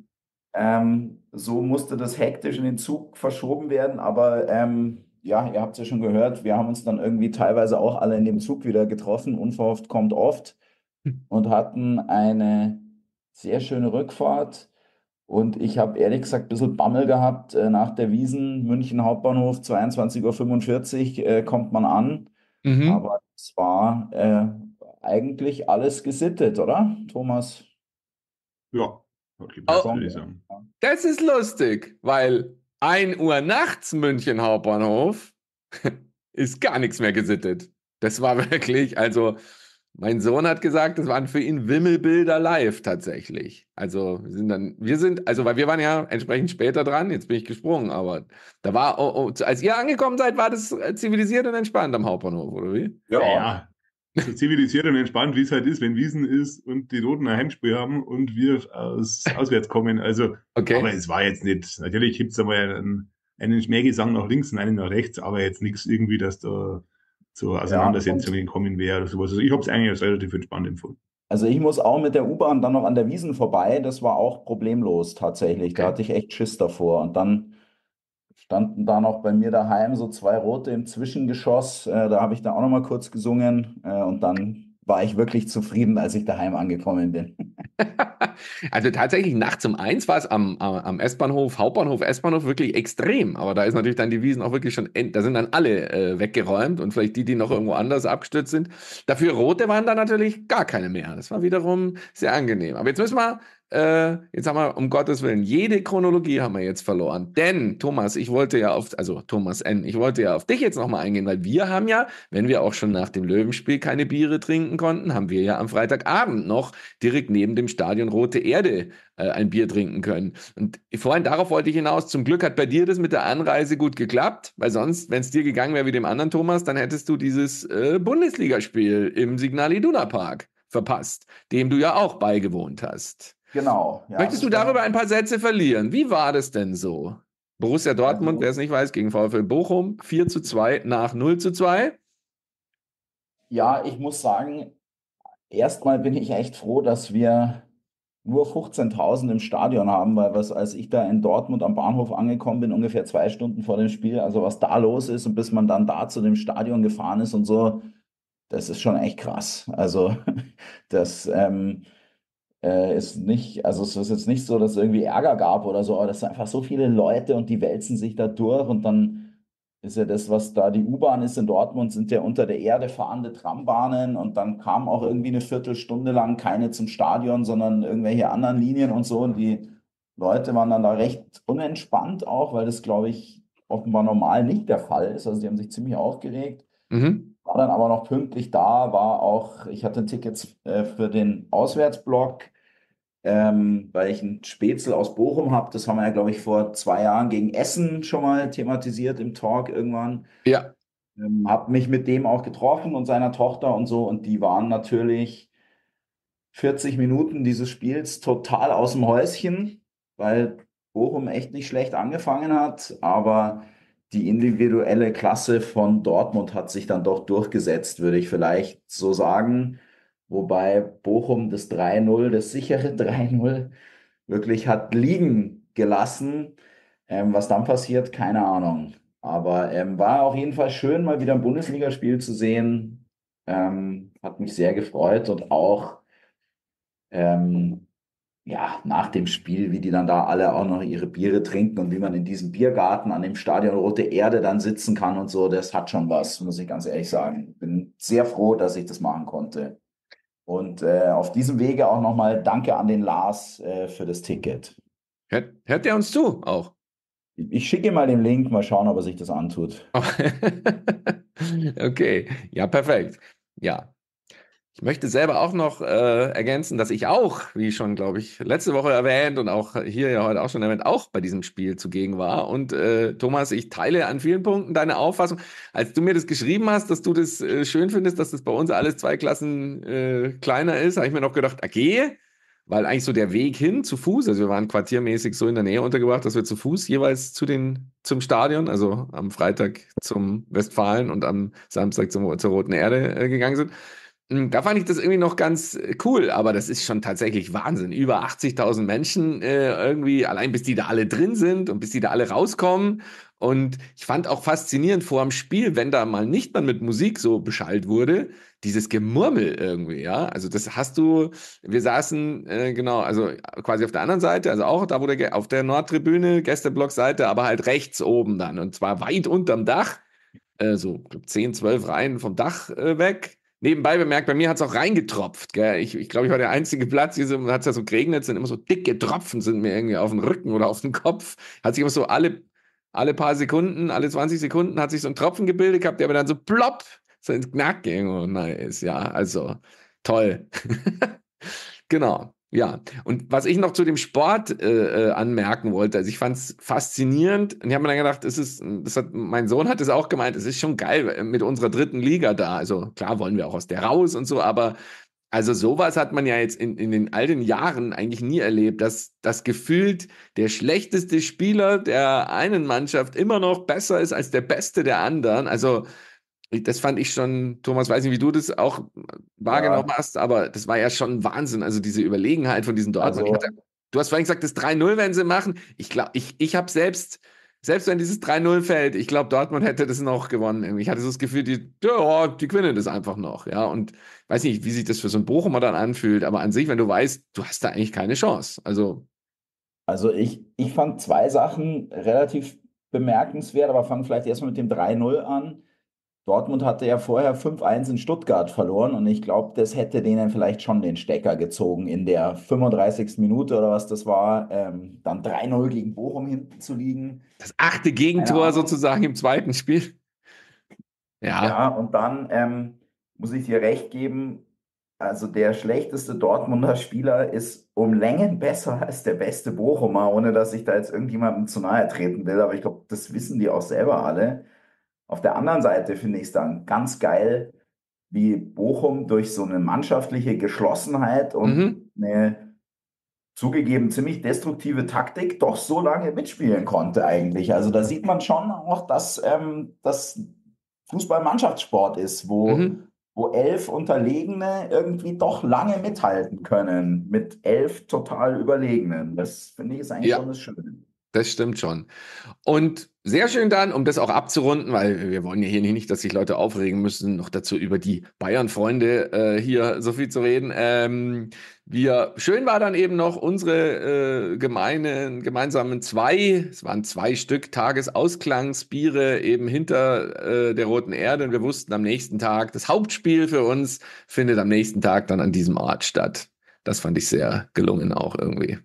So musste das hektisch in den Zug verschoben werden, aber ja, ihr habt es ja schon gehört, wir haben uns dann irgendwie teilweise auch alle in dem Zug wieder getroffen. Unverhofft kommt oft und hatten eine sehr schöne Rückfahrt. Und ich habe ehrlich gesagt ein bisschen Bammel gehabt nach der Wiesn, München Hauptbahnhof, 22:45 Uhr kommt man an. Mhm. Aber es war eigentlich alles gesittet, oder, Thomas? Ja, hat gepasst, Oh, würde ich Schon. sagen. Ja. das ist lustig, weil 1 Uhr nachts München Hauptbahnhof ist gar nichts mehr gesittet. Das war wirklich, also mein Sohn hat gesagt, das waren für ihn Wimmelbilder live tatsächlich. Also also weil wir waren ja entsprechend später dran, jetzt bin ich gesprungen, aber da war, als ihr angekommen seid, war das zivilisiert und entspannt am Hauptbahnhof, oder wie? Ja, Ja, ja. So zivilisiert und entspannt, wie es halt ist, wenn Wiesn ist und die Roten ein Heimspiel haben und wir auswärts kommen. Also, aber Okay. es war jetzt nicht, natürlich gibt's einmal einen Schmähgesang nach links und einen nach rechts, aber jetzt nichts irgendwie, dass da zu Ja, und Auseinandersetzungen kommen wäre oder sowas. Also ich habe es eigentlich als relativ entspannt empfunden. also ich muss auch mit der U-Bahn dann noch an der Wiesn vorbei. Das war auch problemlos tatsächlich. Da Okay. hatte ich echt Schiss davor. Und dann standen da noch bei mir daheim so zwei Rote im Zwischengeschoss. Da habe ich dann auch noch mal kurz gesungen. Und dann war ich wirklich zufrieden, als ich daheim angekommen bin. Also tatsächlich nachts um 1 war es am S-Bahnhof, Hauptbahnhof, S-Bahnhof wirklich extrem. Aber da ist natürlich dann die Wiesn auch wirklich schon, da sind dann alle weggeräumt und vielleicht die, die noch irgendwo anders abgestürzt sind. Dafür rote waren da natürlich gar keine mehr. Das war wiederum sehr angenehm. Aber jetzt müssen wir, jetzt haben wir um Gottes Willen, jede Chronologie haben wir jetzt verloren. Denn Thomas, also Thomas N., ich wollte ja auf dich jetzt nochmal eingehen, weil wir haben ja, wenn wir auch schon nach dem Löwenspiel keine Biere trinken konnten, haben wir ja am Freitagabend noch direkt neben dem Stadion Rote Erde ein Bier trinken können. Und vorhin darauf wollte ich hinaus. Zum Glück hat bei dir das mit der Anreise gut geklappt, weil sonst, wenn es dir gegangen wäre wie dem anderen Thomas, dann hättest du dieses Bundesligaspiel im Signal Iduna Park verpasst, dem du ja auch beigewohnt hast. Genau, ja, Möchtest du das war darüber ein paar Sätze verlieren? Wie war das denn so? Borussia Dortmund, wer also es nicht weiß, gegen VfL Bochum, 4:2 nach 0:2. ja, ich muss sagen, erstmal bin ich echt froh, dass wir nur 15.000 im Stadion haben, weil als ich da in Dortmund am Bahnhof angekommen bin, ungefähr 2 Stunden vor dem Spiel, also was da los ist und bis man dann da zu dem Stadion gefahren ist und so, das ist schon echt krass. Also das ist nicht, also es ist jetzt nicht so, dass es irgendwie Ärger gab oder so, aber das sind einfach so viele Leute und die wälzen sich da durch und dann ist ja das, was da die U-Bahn ist in Dortmund, sind ja unter der Erde fahrende Trambahnen und dann kam auch irgendwie eine Viertelstunde lang keine zum Stadion, sondern irgendwelche anderen Linien und so und die Leute waren dann da recht unentspannt auch, weil das, glaube ich, offenbar normal nicht der Fall ist. Also die haben sich ziemlich aufgeregt. Mhm. War dann aber noch pünktlich da, ich hatte Tickets für den Auswärtsblock, weil ich ein Spätzle aus Bochum habe. Das haben wir ja, glaube ich, vor 2 Jahren gegen Essen schon mal thematisiert im Talk irgendwann. Ja. Habe mich mit dem auch getroffen und seiner Tochter und so. Und die waren natürlich 40 Minuten dieses Spiels total aus dem Häuschen, weil Bochum echt nicht schlecht angefangen hat. Aber die individuelle Klasse von Dortmund hat sich dann doch durchgesetzt, würde ich vielleicht so sagen. Wobei Bochum das 3:0, das sichere 3:0, wirklich hat liegen gelassen. Was dann passiert, keine Ahnung. Aber war auf jeden Fall schön, mal wieder ein Bundesligaspiel zu sehen. Hat mich sehr gefreut und auch ähm, ja, nach dem Spiel, wie die dann da alle auch noch ihre Biere trinken und wie man in diesem Biergarten an dem Stadion Rote Erde dann sitzen kann und so, das hat schon was, muss ich ganz ehrlich sagen. Bin sehr froh, dass ich das machen konnte. Und auf diesem Wege auch nochmal Danke an den Lars für das Ticket. Hört der uns zu auch? Ich schicke ihm mal den Link, mal schauen, ob er sich das antut. Okay, ja, perfekt. Ja. Ich möchte selber auch noch ergänzen, dass ich auch, wie schon, glaube ich, letzte Woche erwähnt und auch hier ja heute auch schon erwähnt, auch bei diesem Spiel zugegen war. Und Thomas, ich teile an vielen Punkten deine Auffassung. Als du mir das geschrieben hast, dass du das schön findest, dass das bei uns alles 2 Klassen kleiner ist, habe ich mir noch gedacht, okay, weil eigentlich so der Weg hin zu Fuß, also wir waren quartiermäßig so in der Nähe untergebracht, dass wir zu Fuß jeweils zum Stadion, also am Freitag zum Westfalen und am Samstag zur Roten Erde gegangen sind. Da fand ich das irgendwie noch ganz cool, aber das ist schon tatsächlich Wahnsinn. Über 80.000 Menschen irgendwie, allein bis die da alle drin sind und bis die da alle rauskommen. Und ich fand auch faszinierend vor dem Spiel, wenn da mal nicht mal mit Musik so beschallt wurde, dieses Gemurmel irgendwie, ja. Also das hast du, wir saßen genau, also quasi auf der anderen Seite, also auch da, auf der Nordtribüne, Gästeblockseite, aber halt rechts oben dann und zwar weit unterm Dach, so 10, 12 Reihen vom Dach weg. Nebenbei bemerkt, bei mir hat es auch reingetropft. Gell? Ich glaube, ich war der einzige Platz, hier hat es ja so geregnet, sind immer so dicke Tropfen sind mir irgendwie auf den Rücken oder auf den Kopf. Hat sich immer so alle paar Sekunden, alle 20 Sekunden hat sich so ein Tropfen gebildet gehabt, der aber dann so plopp, so ins Knack ging. Oh, nice, ja, also toll. Genau. Ja, und was ich noch zu dem Sport anmerken wollte, also ich fand es faszinierend und ich habe mir dann gedacht, mein Sohn hat es auch gemeint, es ist schon geil mit unserer dritten Liga da. Also klar wollen wir auch aus der raus und so, aber also sowas hat man ja jetzt in den all den Jahren eigentlich nie erlebt, dass das gefühlt der schlechteste Spieler der einen Mannschaft immer noch besser ist als der beste der anderen. Also das fand ich schon, Thomas, weiß nicht, wie du das auch wahrgenommen Ja, hast, aber das war ja schon Wahnsinn. Also diese Überlegenheit von diesen Dortmund. also, Du hast vorhin gesagt, das 3-0 werden sie machen. Ich glaube, ich habe selbst wenn dieses 3-0 fällt, ich glaube, Dortmund hätte das noch gewonnen. Ich hatte so das Gefühl, die gewinnen das einfach noch. Ja, und weiß nicht, wie sich das für so ein Bochumer dann anfühlt, aber an sich, wenn du weißt, du hast da eigentlich keine Chance. also ich fand zwei Sachen relativ bemerkenswert, aber fangen vielleicht erstmal mit dem 3-0 an. Dortmund hatte ja vorher 5-1 in Stuttgart verloren und ich glaube, das hätte denen vielleicht schon den Stecker gezogen in der 35. Minute oder was das war, dann 3-0 gegen Bochum hinten zu liegen. das 8. Keine Gegentor Ahnung. sozusagen im zweiten Spiel. Ja. Ja, und dann muss ich dir recht geben, also der schlechteste Dortmunder Spieler ist um Längen besser als der beste Bochumer, ohne dass ich da jetzt irgendjemandem zu nahe treten will, aber ich glaube, das wissen die auch selber alle. Auf der anderen Seite finde ich es dann ganz geil, wie Bochum durch so eine mannschaftliche Geschlossenheit und Mhm. eine zugegeben ziemlich destruktive Taktik doch so lange mitspielen konnte eigentlich. Also da sieht man schon auch, dass das Fußball Mannschaftssport ist, Mhm. wo 11 Unterlegene irgendwie doch lange mithalten können mit 11 total Überlegenen. Das finde ich ist eigentlich schon Ja, das Schöne. das stimmt schon. Und sehr schön dann, um das auch abzurunden, weil wir wollen ja hier nicht, dass sich Leute aufregen müssen, noch dazu über die Bayern-Freunde hier so viel zu reden. Schön war dann eben noch unsere gemeinsamen es waren 2 Stück Tagesausklangsbiere eben hinter der Roten Erde. Und wir wussten am nächsten Tag, das Hauptspiel für uns findet am nächsten Tag dann an diesem Ort statt. Das fand ich sehr gelungen auch irgendwie.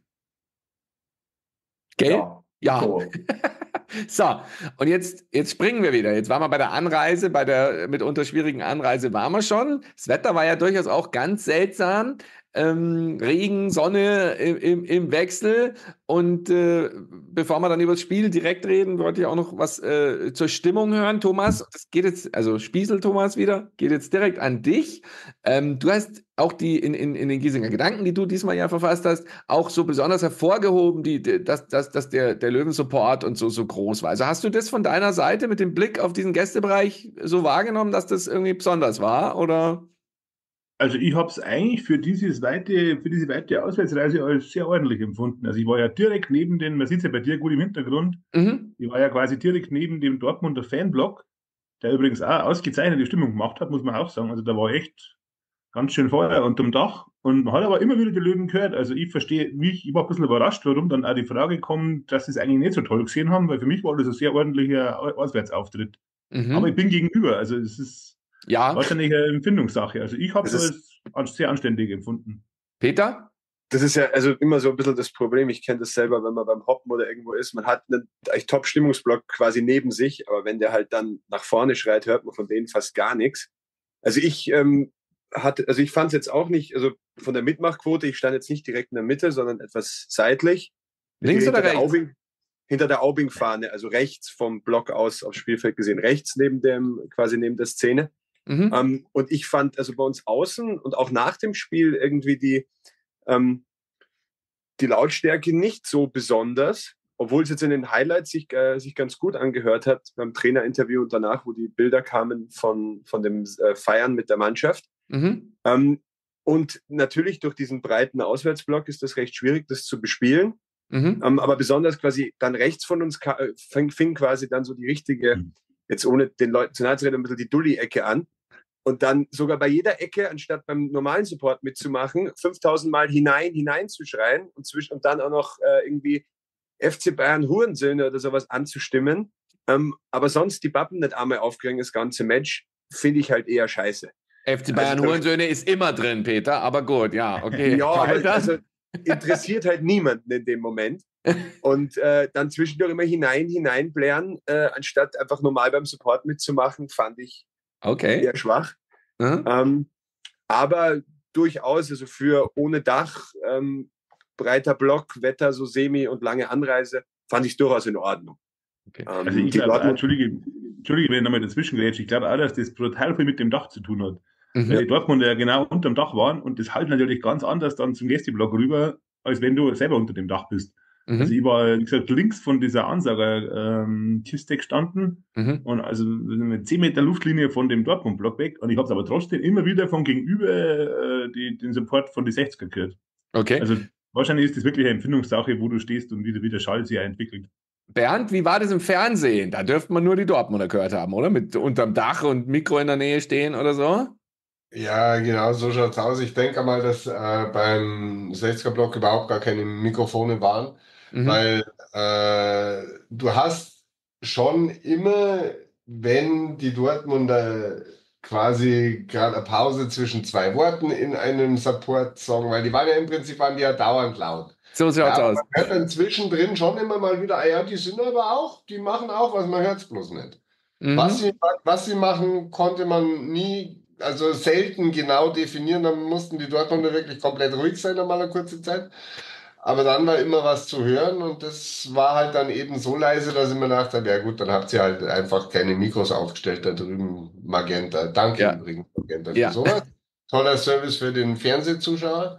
Gell? Ja, Ja. so. So, und jetzt springen wir wieder. Jetzt waren wir bei der Anreise, bei der mitunter schwierigen Anreise waren wir schon. Das Wetter war ja durchaus auch ganz seltsam. Regen, Sonne im Wechsel. Und bevor wir dann über das Spiel direkt reden, wollte ich auch noch was zur Stimmung hören. Thomas, das geht jetzt, also Spiesel Thomas wieder, geht jetzt direkt an dich. Du hast auch in den Giesinger Gedanken, die du diesmal ja verfasst hast, auch so besonders hervorgehoben, dass der Löwensupport und so groß war. Also hast du das von deiner Seite mit dem Blick auf diesen Gästebereich so wahrgenommen, dass das irgendwie besonders war, oder? Also ich habe es eigentlich für für diese weite Auswärtsreise als sehr ordentlich empfunden. Also ich war ja direkt neben den, man sieht es ja bei dir gut im Hintergrund, Mhm. ich war ja quasi direkt neben dem Dortmunder Fanblock, der übrigens auch ausgezeichnete Stimmung gemacht hat, muss man auch sagen. Also da war echt ganz schön Feuer unterm Dach. Und man hat aber immer wieder die Löwen gehört. Also ich verstehe mich, ich war ein bisschen überrascht, warum dann auch die Frage kommt, dass sie es eigentlich nicht so toll gesehen haben, weil für mich war das ein sehr ordentlicher Auswärtsauftritt. Aber ich Mhm. bin gegenüber, also es ist Ja, wahrscheinlich eine Empfindungssache. Also ich habe Das es ist als sehr anständig empfunden. Peter? das ist ja also immer so ein bisschen das Problem. Ich kenne das selber, wenn man beim Hoppen oder irgendwo ist. Man hat einen echt Top-Stimmungsblock quasi neben sich, aber wenn der halt dann nach vorne schreit, hört man von denen fast gar nichts. Also ich fand es jetzt auch nicht, also von der Mitmachquote, ich stand jetzt nicht direkt in der Mitte, sondern etwas seitlich. Links oder rechts? Hinter der Aubing-Fahne, also rechts vom Block aus aufs Spielfeld gesehen, rechts quasi neben der Szene. Und ich fand also bei uns außen und auch nach dem Spiel irgendwie die Lautstärke nicht so besonders, obwohl es jetzt in den Highlights sich ganz gut angehört hat beim Trainerinterview und danach, wo die Bilder kamen von dem Feiern mit der Mannschaft. Und natürlich durch diesen breiten Auswärtsblock ist das recht schwierig, das zu bespielen. Aber besonders quasi dann rechts von uns fing quasi dann so die richtige, jetzt ohne den Leuten zu nahe zu reden, ein bisschen die Dulli-Ecke an. Und dann sogar bei jeder Ecke, anstatt beim normalen Support mitzumachen, 5000 Mal hinein zu schreien und dann auch noch irgendwie FC Bayern Hurensöhne oder sowas anzustimmen. Aber sonst die Bappen nicht einmal aufgeregt, das ganze Match, finde ich halt eher scheiße. FC Bayern Hurensöhne ist immer drin, Peter, aber gut, ja, okay. Ja, also interessiert halt niemanden in dem Moment. Und dann zwischendurch immer hineinblären, anstatt einfach normal beim Support mitzumachen, fand ich eher schwach. Aber durchaus, also für ohne Dach, breiter Block, Wetter so semi und lange Anreise, fand ich durchaus in Ordnung. Okay. Also ich glaube, Entschuldige, wenn ich nochmal dazwischen grätsche, ich glaube auch, dass das brutal viel mit dem Dach zu tun hat. Weil die Dortmunder ja genau unterm Dach waren und das halt natürlich ganz anders dann zum Gästeblock rüber, als wenn du selber unter dem Dach bist. Also ich war, wie gesagt, links von dieser Ansager-Kiste gestanden und also mit 10 Meter Luftlinie von dem Dortmund-Block weg und ich habe es aber trotzdem immer wieder von gegenüber den Support von die 60er gehört. Okay. Also wahrscheinlich ist das wirklich eine Empfindungssache, wo du stehst und wie der Schall sich entwickelt. Bernd, wie war das im Fernsehen? Da dürfte man nur die Dortmunder gehört haben, oder? Mit unterm Dach und Mikro in der Nähe stehen oder so? Ja, genau, so schaut's aus. Ich denke mal, dass beim 60er-Block überhaupt gar keine Mikrofone waren, weil du hast schon immer, wenn die Dortmunder quasi gerade eine Pause zwischen zwei Worten in einem Support-Song, weil die waren ja dauernd laut. So schaut's aus. Man hört dann zwischendrin schon immer mal wieder, ja, die sind aber auch, die machen auch was, man hört's bloß nicht. Was sie machen, konnte man nie, also selten genau definieren. Dann mussten die Dortmunder wirklich komplett ruhig sein, einmal eine kurze Zeit. Aber dann war immer was zu hören und das war halt dann eben so leise, dass ich mir dachte, ja gut, dann habt ihr halt einfach keine Mikros aufgestellt da drüben, Magenta. Danke übrigens, Magenta, für sowas. Toller Service für den Fernsehzuschauer.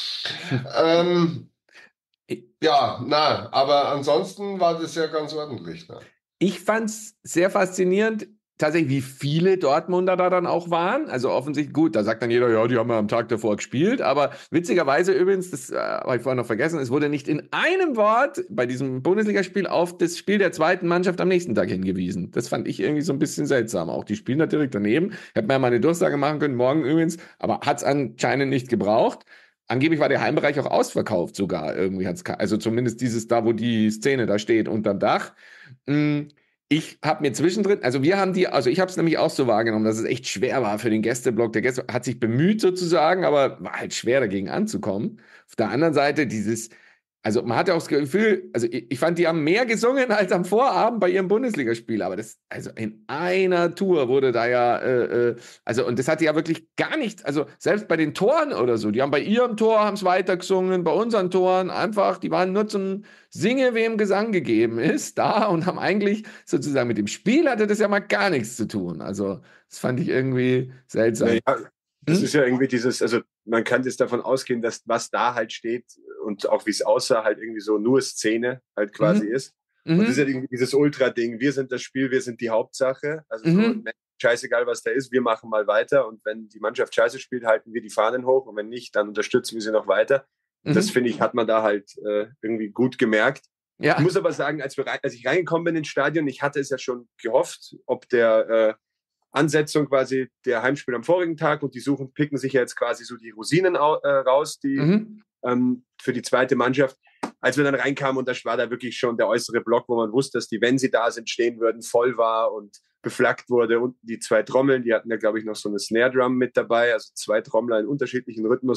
Aber ansonsten war das ja ganz ordentlich. Ne? Ich fand's sehr faszinierend, tatsächlich, wie viele Dortmunder da dann auch waren. Also offensichtlich gut, da sagt dann jeder, ja, die haben ja am Tag davor gespielt. Aber witzigerweise übrigens, das habe ich vorhin noch vergessen, es wurde nicht in einem Wort bei diesem Bundesligaspiel auf das Spiel der zweiten Mannschaft am nächsten Tag hingewiesen. Das fand ich irgendwie so ein bisschen seltsam. Auch die spielen da direkt daneben. Hätte man ja mal eine Durchsage machen können, morgen übrigens, aber hat's anscheinend nicht gebraucht. Angeblich war der Heimbereich auch ausverkauft sogar. Irgendwie also zumindest dieses da, wo die Szene da steht, unterm Dach. Ich habe mir zwischendrin, also ich habe es nämlich auch so wahrgenommen, dass es echt schwer war für den Gästeblock. Der Gäste hat sich bemüht sozusagen, aber war halt schwer dagegen anzukommen. Auf der anderen Seite also man hatte auch das Gefühl, also ich fand, die haben mehr gesungen als am Vorabend bei ihrem Bundesligaspiel, aber also in einer Tour wurde da ja, und das hatte ja wirklich gar nichts, also selbst bei den Toren oder so, die haben bei ihrem Tor, haben es weitergesungen, bei unseren Toren einfach, die waren nur zum Singe, wem Gesang gegeben ist, da und haben eigentlich sozusagen mit dem Spiel hatte das ja mal gar nichts zu tun, also das fand ich irgendwie seltsam. Naja, das ist ja irgendwie also man kann jetzt davon ausgehen, dass was da halt steht und auch wie es aussah, halt irgendwie so nur Szene halt quasi ist. Und das ist ja irgendwie dieses Ultra-Ding, wir sind das Spiel, wir sind die Hauptsache. Also so, scheißegal, was da ist, wir machen mal weiter und wenn die Mannschaft scheiße spielt, halten wir die Fahnen hoch und wenn nicht, dann unterstützen wir sie noch weiter. Das, finde ich, hat man da halt irgendwie gut gemerkt. Ja. Ich muss aber sagen, als ich reingekommen bin ins Stadion, ich hatte es ja schon gehofft, ob der Ansetzung quasi der Heimspiel am vorigen Tag und die picken sich ja jetzt quasi so die Rosinen raus, die für die zweite Mannschaft. Als wir dann reinkamen und das war da wirklich schon der äußere Block, wo man wusste, dass die, wenn sie da sind, stehen würden, voll war und beflaggt wurde und die zwei Trommeln, die hatten ja, glaube ich, noch so eine Snare Drum mit dabei, also zwei Trommler in unterschiedlichen Rhythmus.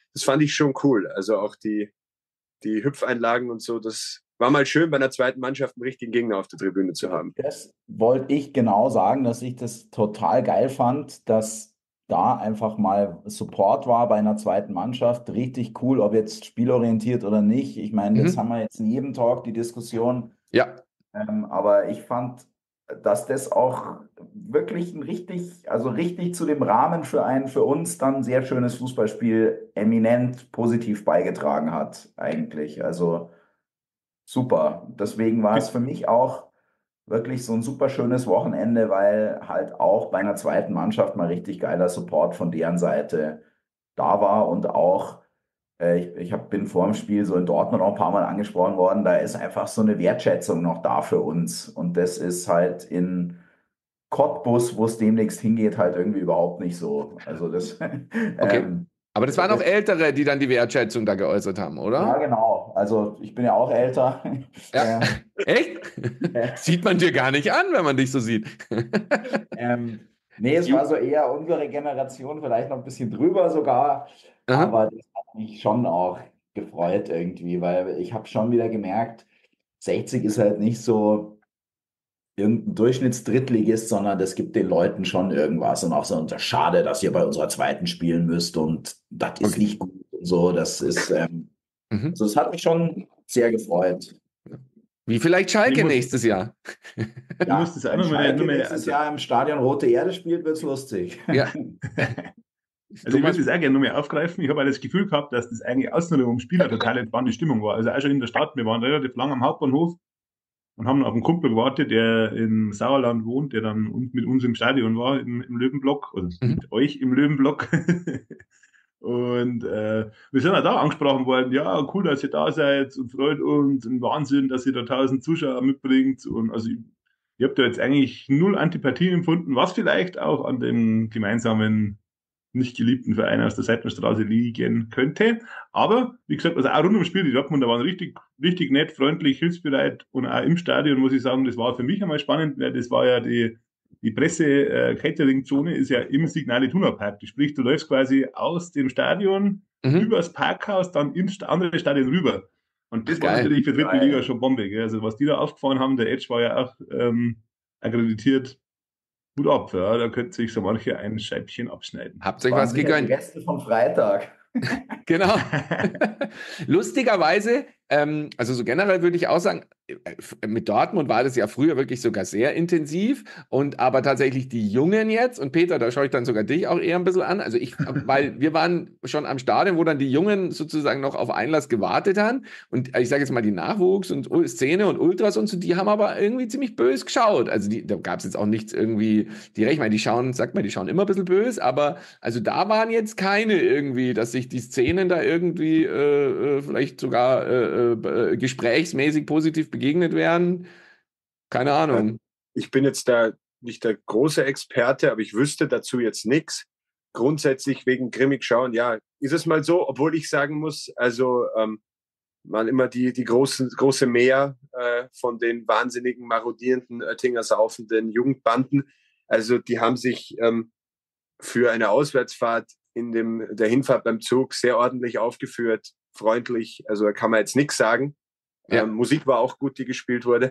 das fand ich schon cool. Also auch die Hüpfeinlagen und so, das war mal schön, bei einer zweiten Mannschaft einen richtigen Gegner auf der Tribüne zu haben. Das wollte ich genau sagen, dass ich das total geil fand, dass da einfach mal Support war bei einer zweiten Mannschaft. Richtig cool, ob jetzt spielorientiert oder nicht. Ich meine, das haben wir jetzt in jedem Talk, die Diskussion. Ja. Aber ich fand, dass das auch wirklich also richtig zu dem Rahmen für uns dann sehr schönes Fußballspiel eminent positiv beigetragen hat, eigentlich. Also super. Deswegen war es für mich auch wirklich so ein super schönes Wochenende, weil halt auch bei einer zweiten Mannschaft mal richtig geiler Support von deren Seite da war und auch, bin vor dem Spiel so in Dortmund auch ein paar Mal angesprochen worden, da ist einfach so eine Wertschätzung noch da für uns und das ist halt in Cottbus, wo es demnächst hingeht, halt irgendwie überhaupt nicht so. Also das, Okay. Aber das waren auch Ältere, die dann die Wertschätzung da geäußert haben, oder? Ja, genau. Also ich bin ja auch älter. Ja. Echt? Sieht man dir gar nicht an, wenn man dich so sieht. Nee, es war so eher unsere Generation, vielleicht noch ein bisschen drüber sogar. Aha. Aber das hat mich schon auch gefreut irgendwie, weil ich habe schon wieder gemerkt, 60 ist halt nicht so irgendein Durchschnittsdrittligist, sondern das gibt den Leuten schon irgendwas und auch so, und schade, dass ihr bei unserer zweiten spielen müsst und das ist nicht gut und so. Das ist, also das hat mich schon sehr gefreut. Wie vielleicht Schalke nächstes Jahr. Ja, Du musst es auch wenn noch mal, Schalke nächstes Jahr im Stadion Rote Erde spielt, wird es lustig. Ja. Also ich würde das auch gerne nochmal aufgreifen. Ich habe auch das Gefühl gehabt, dass das eigentlich außen um Spieler eine total entspannte Stimmung war. Also auch schon in der Stadt. Wir waren relativ lang am Hauptbahnhof und haben auf einen Kumpel gewartet, der im Sauerland wohnt, der dann mit uns im Stadion war, im Löwenblock, oder mit euch im Löwenblock. Und wir sind auch da angesprochen worden, ja, cool, dass ihr da seid und freut uns, ein Wahnsinn, dass ihr da 1000 Zuschauer mitbringt. Und also ich habe da jetzt eigentlich null Antipathie empfunden, was vielleicht auch an dem gemeinsamen nicht geliebten Verein aus der Seitenstraße liegen könnte. Aber, wie gesagt, also auch rund ums Spiel, die Dortmunder waren richtig, richtig nett, freundlich, hilfsbereit und auch im Stadion, muss ich sagen, das war für mich einmal spannend, weil das war ja die Presse-Catering-Zone ist ja im Signal Iduna Park. Sprich, du läufst quasi aus dem Stadion übers Parkhaus dann ins andere Stadion rüber. Und das war natürlich für dritte Liga schon Bombe. Gell? Also was die da aufgefahren haben, der Edge war ja auch akkreditiert. Gut ab, ja, da könnte sich so manche ein Scheibchen abschneiden. Habt ihr euch was gegönnt? Die Reste vom Freitag. Genau. Lustigerweise, also so generell würde ich auch sagen, mit Dortmund war das ja früher wirklich sogar sehr intensiv und aber tatsächlich die Jungen jetzt, und Peter, da schaue ich dann sogar dich auch eher ein bisschen an, also weil wir waren schon am Stadion, wo dann die Jungen sozusagen noch auf Einlass gewartet haben und ich sage jetzt mal die Nachwuchs und Szene und Ultras und so, die haben aber irgendwie ziemlich böse geschaut, also da gab es jetzt auch nichts irgendwie, ich meine, die schauen immer ein bisschen böse, aber also da waren jetzt keine irgendwie, dass sich die Szenen da irgendwie vielleicht sogar gesprächsmäßig positiv begegnet werden. Keine Ahnung. Ich bin jetzt da nicht der große Experte, aber ich wüsste dazu jetzt nichts. Grundsätzlich wegen grimmig schauen, ja, ist es mal so, obwohl ich sagen muss, also man immer die große Mehr von den wahnsinnigen, marodierenden, Oettinger saufenden Jugendbanden, also die haben sich für eine Auswärtsfahrt der Hinfahrt beim Zug sehr ordentlich aufgeführt, freundlich, also da kann man jetzt nichts sagen. Ja. Musik war auch gut, die gespielt wurde.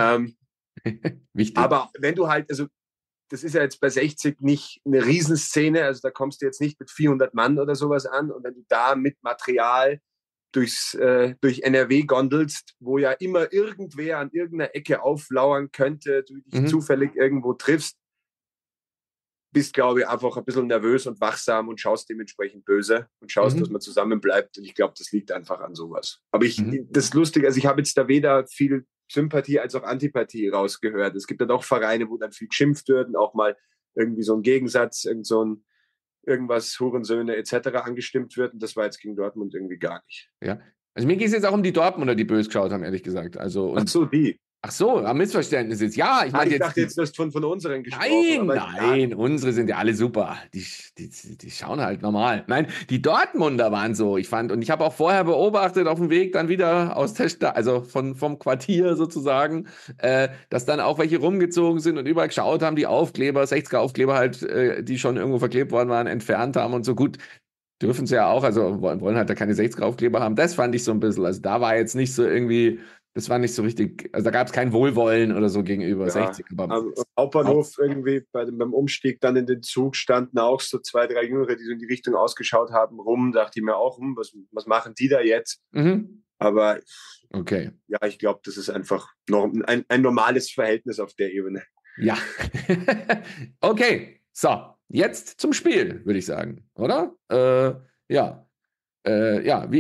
Wichtig. Aber wenn du halt, also das ist ja jetzt bei 60 nicht eine Riesenszene, also da kommst du jetzt nicht mit 400 Mann oder sowas an und wenn du da mit Material durch NRW gondelst, wo ja immer irgendwer an irgendeiner Ecke auflauern könnte, du dich zufällig irgendwo triffst, bist, glaube ich, einfach ein bisschen nervös und wachsam und schaust dementsprechend böse und schaust, dass man zusammen bleibt. Und ich glaube, das liegt einfach an sowas. Aber das ist lustig, also ich habe jetzt da weder viel Sympathie als auch Antipathie rausgehört. Es gibt dann auch Vereine, wo dann viel geschimpft wird und auch mal irgendwie so ein Gegensatz, irgendwas, Hurensöhne etc. angestimmt wird. Und das war jetzt gegen Dortmund irgendwie gar nicht. Ja, also mir geht es jetzt auch um die Dortmunder, die böse geschaut haben, ehrlich gesagt. Also, ach so, die. Ach so, ein Missverständnis jetzt. Ja, ich meine ich dachte jetzt, du hast von unseren gesprochen. Nein, unsere sind ja alle super. Die schauen halt normal. Nein, die Dortmunder waren so, ich fand, und ich habe auch vorher beobachtet auf dem Weg dann wieder aus der Stadt, also vom Quartier sozusagen, dass dann auch welche rumgezogen sind und überall geschaut haben, die Aufkleber, 60er Aufkleber halt, die schon irgendwo verklebt worden waren, entfernt haben und so. Gut, dürfen sie ja auch, also wollen halt da keine 60er-Aufkleber haben. Das fand ich so ein bisschen, also da war jetzt nicht so irgendwie, das war nicht so richtig, also da gab es kein Wohlwollen oder so gegenüber 60. Aber Am Hauptbahnhof irgendwie beim Umstieg dann in den Zug standen auch so 2, 3 Jüngere, die so in die Richtung ausgeschaut haben, rum. Dachte ich mir auch, was machen die da jetzt? Aber okay. ja, ich glaube, das ist einfach noch ein normales Verhältnis auf der Ebene. Ja. Okay, so, jetzt zum Spiel, würde ich sagen, oder? Ja. Ja,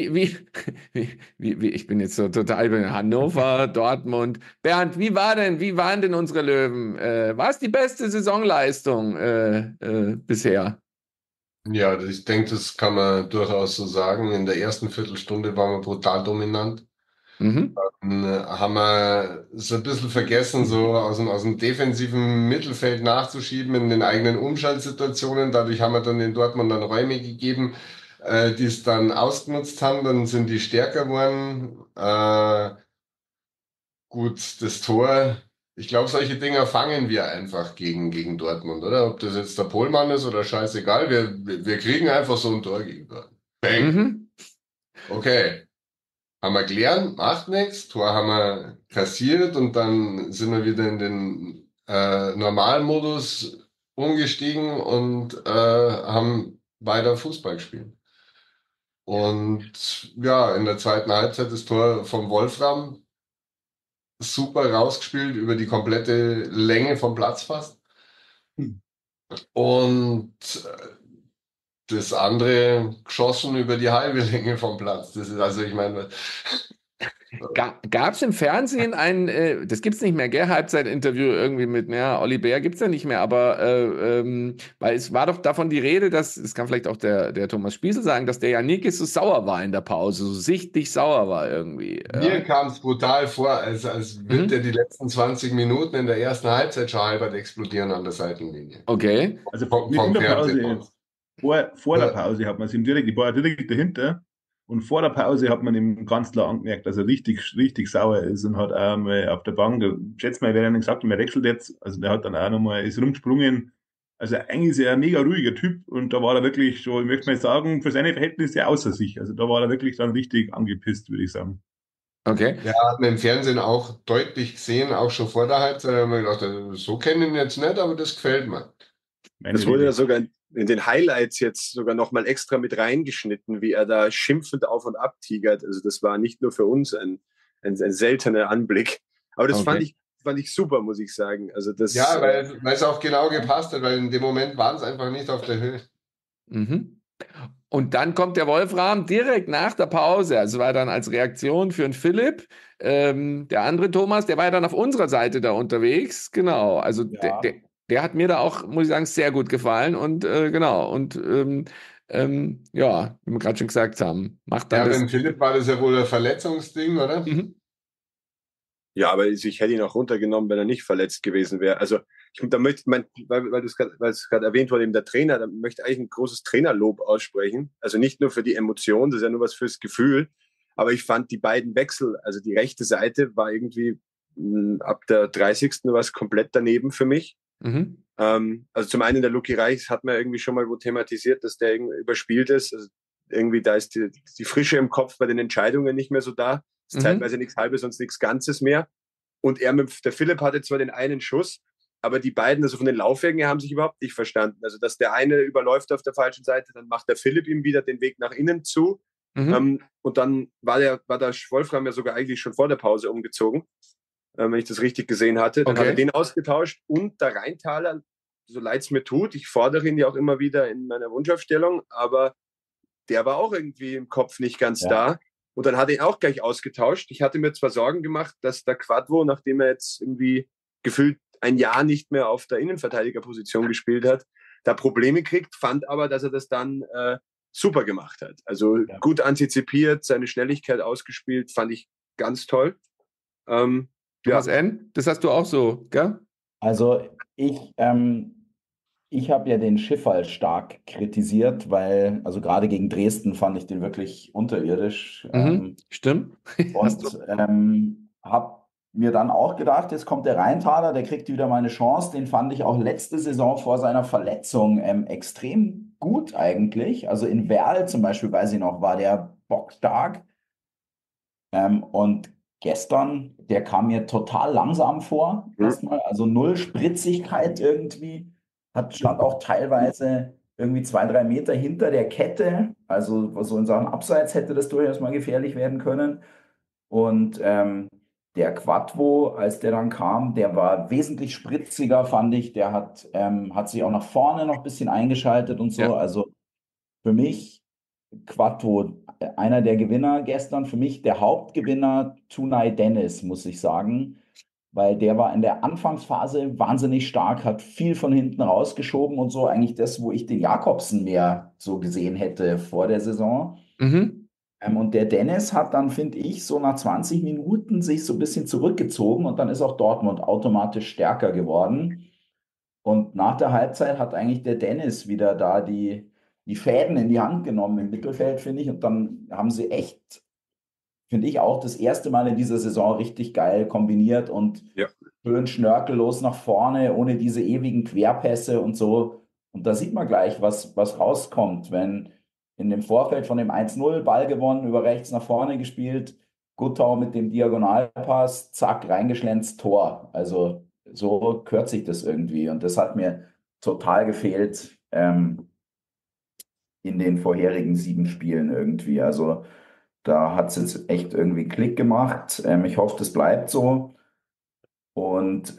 ich bin jetzt so total bei Hannover, Dortmund. Bernd, wie waren denn unsere Löwen? War es die beste Saisonleistung bisher? Ja, ich denke, das kann man durchaus so sagen. In der ersten Viertelstunde waren wir brutal dominant. Mhm. Dann haben wir so ein bisschen vergessen, so aus dem defensiven Mittelfeld nachzuschieben in den eigenen Umschaltsituationen. Dadurch haben wir dann den Dortmundern Räume gegeben, die es dann ausgenutzt haben. Dann sind die stärker geworden. Gut, das Tor. Ich glaube, solche Dinger fangen wir einfach gegen Dortmund, oder? Ob das jetzt der Pohlmann ist oder scheißegal. Wir kriegen einfach so ein Tor gegen Dortmund. Bang. Mhm. Okay. Haben wir gelernt, macht nichts. Tor haben wir kassiert und dann sind wir wieder in den Normalmodus umgestiegen und haben weiter Fußball gespielt. Und ja, in der zweiten Halbzeit das Tor vom Wolfram super rausgespielt über die komplette Länge vom Platz fast. Und das andere geschossen über die halbe Länge vom Platz. Das ist also, ich meine, Gab es im Fernsehen das gibt es nicht mehr, gell? Halbzeitinterview irgendwie mit, ja, Olli Bär gibt es ja nicht mehr, aber weil es war doch davon die Rede, das kann vielleicht auch der Thomas Spießel sagen, dass der Janikis so sauer war in der Pause, so sichtlich sauer war irgendwie. mir kam es brutal vor, als wird er die letzten 20 Minuten in der ersten Halbzeit schon halbert explodieren an der Seitenlinie. Okay. Also Vom nicht in der Fernsehen. Pause, vor der Pause hat man es ihm die war direkt dahinter. Und vor der Pause hat man ihm ganz klar angemerkt, dass er richtig, richtig sauer ist und hat auch mal auf der Bank, schätze mal, wer dann gesagt hat, er wechselt jetzt. Also der hat dann auch nochmal, ist rumgesprungen. Also eigentlich ist er ein mega ruhiger Typ und da war er wirklich so, ich möchte mal sagen, für seine Verhältnisse außer sich. Also da war er wirklich dann richtig angepisst, würde ich sagen. Okay. Ja, hat man im Fernsehen auch deutlich gesehen, auch schon vor der Halbzeit. Da haben wir gedacht, so kennen ihn jetzt nicht, aber das gefällt mir. Das wurde ja sogar in den Highlights jetzt sogar nochmal extra mit reingeschnitten, wie er da schimpfend auf und ab tigert. Also das war nicht nur für uns ein seltener Anblick. Aber das fand ich super, muss ich sagen. Also das, ja, weil es auch genau gepasst hat, weil in dem Moment waren es einfach nicht auf der Höhe. Mhm. Und dann kommt der Wolfram direkt nach der Pause. Also war dann als Reaktion für den Philipp. Der andere Thomas, der war ja dann auf unserer Seite da unterwegs. Genau. Also Ja. der hat mir da auch, muss ich sagen, sehr gut gefallen. Und genau. Und ja, wie wir gerade schon gesagt haben, macht dann Ja, das. beim Philipp war das ja wohl ein Verletzungsding, oder? Mhm. ja, aber ich hätte ihn auch runtergenommen, wenn er nicht verletzt gewesen wäre. Also da möchte weil es gerade erwähnt wurde, eben der Trainer, da möchte eigentlich ein großes Trainerlob aussprechen. Also nicht nur für die Emotion, das ist ja nur was fürs Gefühl. Aber ich fand die beiden Wechsel, also die rechte Seite war irgendwie ab der 30. was komplett daneben für mich. Mhm. Also zum einen der Luki Reichs hat man irgendwie schon mal wo thematisiert, dass der irgendwie überspielt ist. Also irgendwie da ist die Frische im Kopf bei den Entscheidungen nicht mehr so da. Ist zeitweise nichts Halbes, sonst nichts Ganzes mehr. Und der Philipp hatte zwar den einen Schuss, aber die beiden, also von den Laufwegen her, haben sich überhaupt nicht verstanden. Also dass der eine überläuft auf der falschen Seite, dann macht der Philipp ihm wieder den Weg nach innen zu. Und dann war der Wolfram ja sogar eigentlich schon vor der Pause umgezogen, wenn ich das richtig gesehen hatte. Dann hat er den ausgetauscht und der Rheintaler, so leid es mir tut, ich fordere ihn ja auch immer wieder in meiner Wunschaufstellung, aber der war auch irgendwie im Kopf nicht ganz da. Und dann hat er ihn auch gleich ausgetauscht. Ich hatte mir zwar Sorgen gemacht, dass der Quadvo, nachdem er jetzt irgendwie gefühlt ein Jahr nicht mehr auf der Innenverteidigerposition gespielt hat, da Probleme kriegt, fand aber, dass er das dann super gemacht hat. Also gut antizipiert, seine Schnelligkeit ausgespielt, fand ich ganz toll. Thomas N., das hast du auch so, gell? Also ich habe ja den Schifferl stark kritisiert, weil, also gerade gegen Dresden fand ich den wirklich unterirdisch. Stimmt. Und habe mir dann auch gedacht, jetzt kommt der Rheintaler, der kriegt wieder mal eine Chance. Den fand ich auch letzte Saison vor seiner Verletzung extrem gut eigentlich. Also in Werl zum Beispiel, weiß ich noch, war der bockstark. Und gestern, der kam mir total langsam vor, erstmal. Also null Spritzigkeit irgendwie. Stand auch teilweise irgendwie 2, 3 Meter hinter der Kette. Also so in Sachen Abseits hätte das durchaus mal gefährlich werden können. Und der Quattro, als der dann kam, der war wesentlich spritziger, fand ich. Der hat sich auch nach vorne noch ein bisschen eingeschaltet und so. Ja. Also für mich Quattro, einer der Gewinner gestern, für mich der Hauptgewinner Tunay Dennis, muss ich sagen, weil der war in der Anfangsphase wahnsinnig stark, hat viel von hinten rausgeschoben und so, eigentlich das, wo ich den Jakobsen mehr so gesehen hätte vor der Saison. Mhm. Und der Dennis hat dann, finde ich, so nach 20 Minuten sich so ein bisschen zurückgezogen und dann ist auch Dortmund automatisch stärker geworden. Und nach der Halbzeit hat eigentlich der Dennis wieder da die Fäden in die Hand genommen im Mittelfeld, finde ich. Und dann haben sie echt, finde ich, auch das erste Mal in dieser Saison richtig geil kombiniert und Ja. schön schnörkellos nach vorne, ohne diese ewigen Querpässe und so. Und da sieht man gleich, was rauskommt, wenn in dem Vorfeld von dem 1-0 Ball gewonnen, über rechts nach vorne gespielt, Guttau mit dem Diagonalpass, zack, reingeschlänzt, Tor. Also so kürzt sich das irgendwie. Und das hat mir total gefehlt in den vorherigen 7 Spielen irgendwie. Also da hat es jetzt echt irgendwie Klick gemacht. Ich hoffe, das bleibt so. Und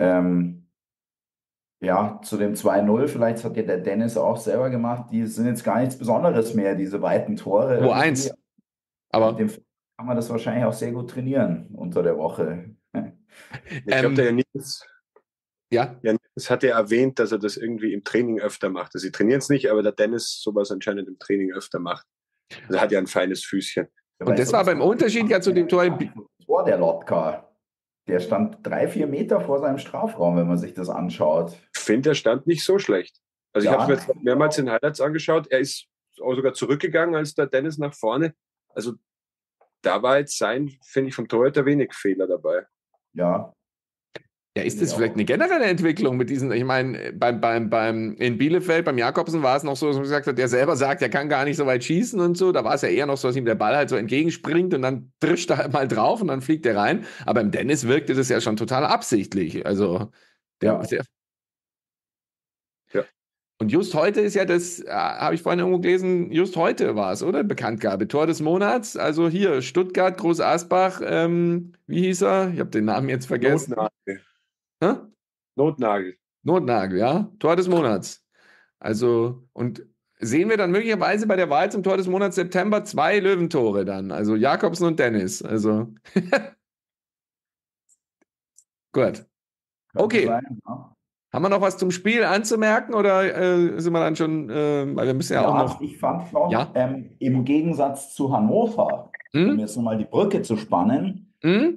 ja, zu dem 2-0, vielleicht das hat ja der Dennis auch selber gemacht, die sind jetzt gar nichts Besonderes mehr, diese weiten Tore. Wo irgendwie. eins. Mit Aber dem kann man das wahrscheinlich auch sehr gut trainieren unter der Woche. Ich glaube, der Nils hat ja erwähnt, dass er das irgendwie im Training öfter macht. Also sie trainieren es nicht, aber der Dennis sowas anscheinend im Training öfter macht. Also er hat ja ein feines Füßchen. Und das war beim Unterschied ja zu dem Tor im Tor der Lotka. Der stand 3, 4 Meter vor seinem Strafraum, wenn man sich das anschaut. Ich finde, er stand nicht so schlecht. Also ich Ja. habe es mir jetzt mehrmals in Highlights angeschaut. Er ist auch sogar zurückgegangen als der Dennis nach vorne. Also da war jetzt finde ich, vom Torhüter wenig Fehler dabei. Ja. Ja, ist das vielleicht eine generelle Entwicklung mit diesen, ich meine, in Bielefeld, beim Jakobsen war es noch so, dass man gesagt hat, der selber sagt, er kann gar nicht so weit schießen und so. Da war es ja eher noch so, dass ihm der Ball halt so entgegenspringt und dann trischt er halt mal drauf und dann fliegt er rein. Aber im Dennis wirkte das ja schon total absichtlich. Also, Ja. Und just heute ist ja das, habe ich vorhin irgendwo gelesen, just heute war es, oder? Bekanntgabe, Tor des Monats. Also hier, Stuttgart, Groß Asbach, wie hieß er? Ich habe den Namen jetzt vergessen. Notnagel. Hä? Notnagel. Notnagel, ja. Tor des Monats. Also, und sehen wir dann möglicherweise bei der Wahl zum Tor des Monats September 2 Löwentore dann. Also Jakobsen und Dennis. Also. Gut. Okay. Sein, ja. Haben wir noch was zum Spiel anzumerken oder sind wir dann schon, weil wir müssen ja auch noch. Ich fand noch, Ja? im Gegensatz zu Hannover, um jetzt nochmal die Brücke zu spannen,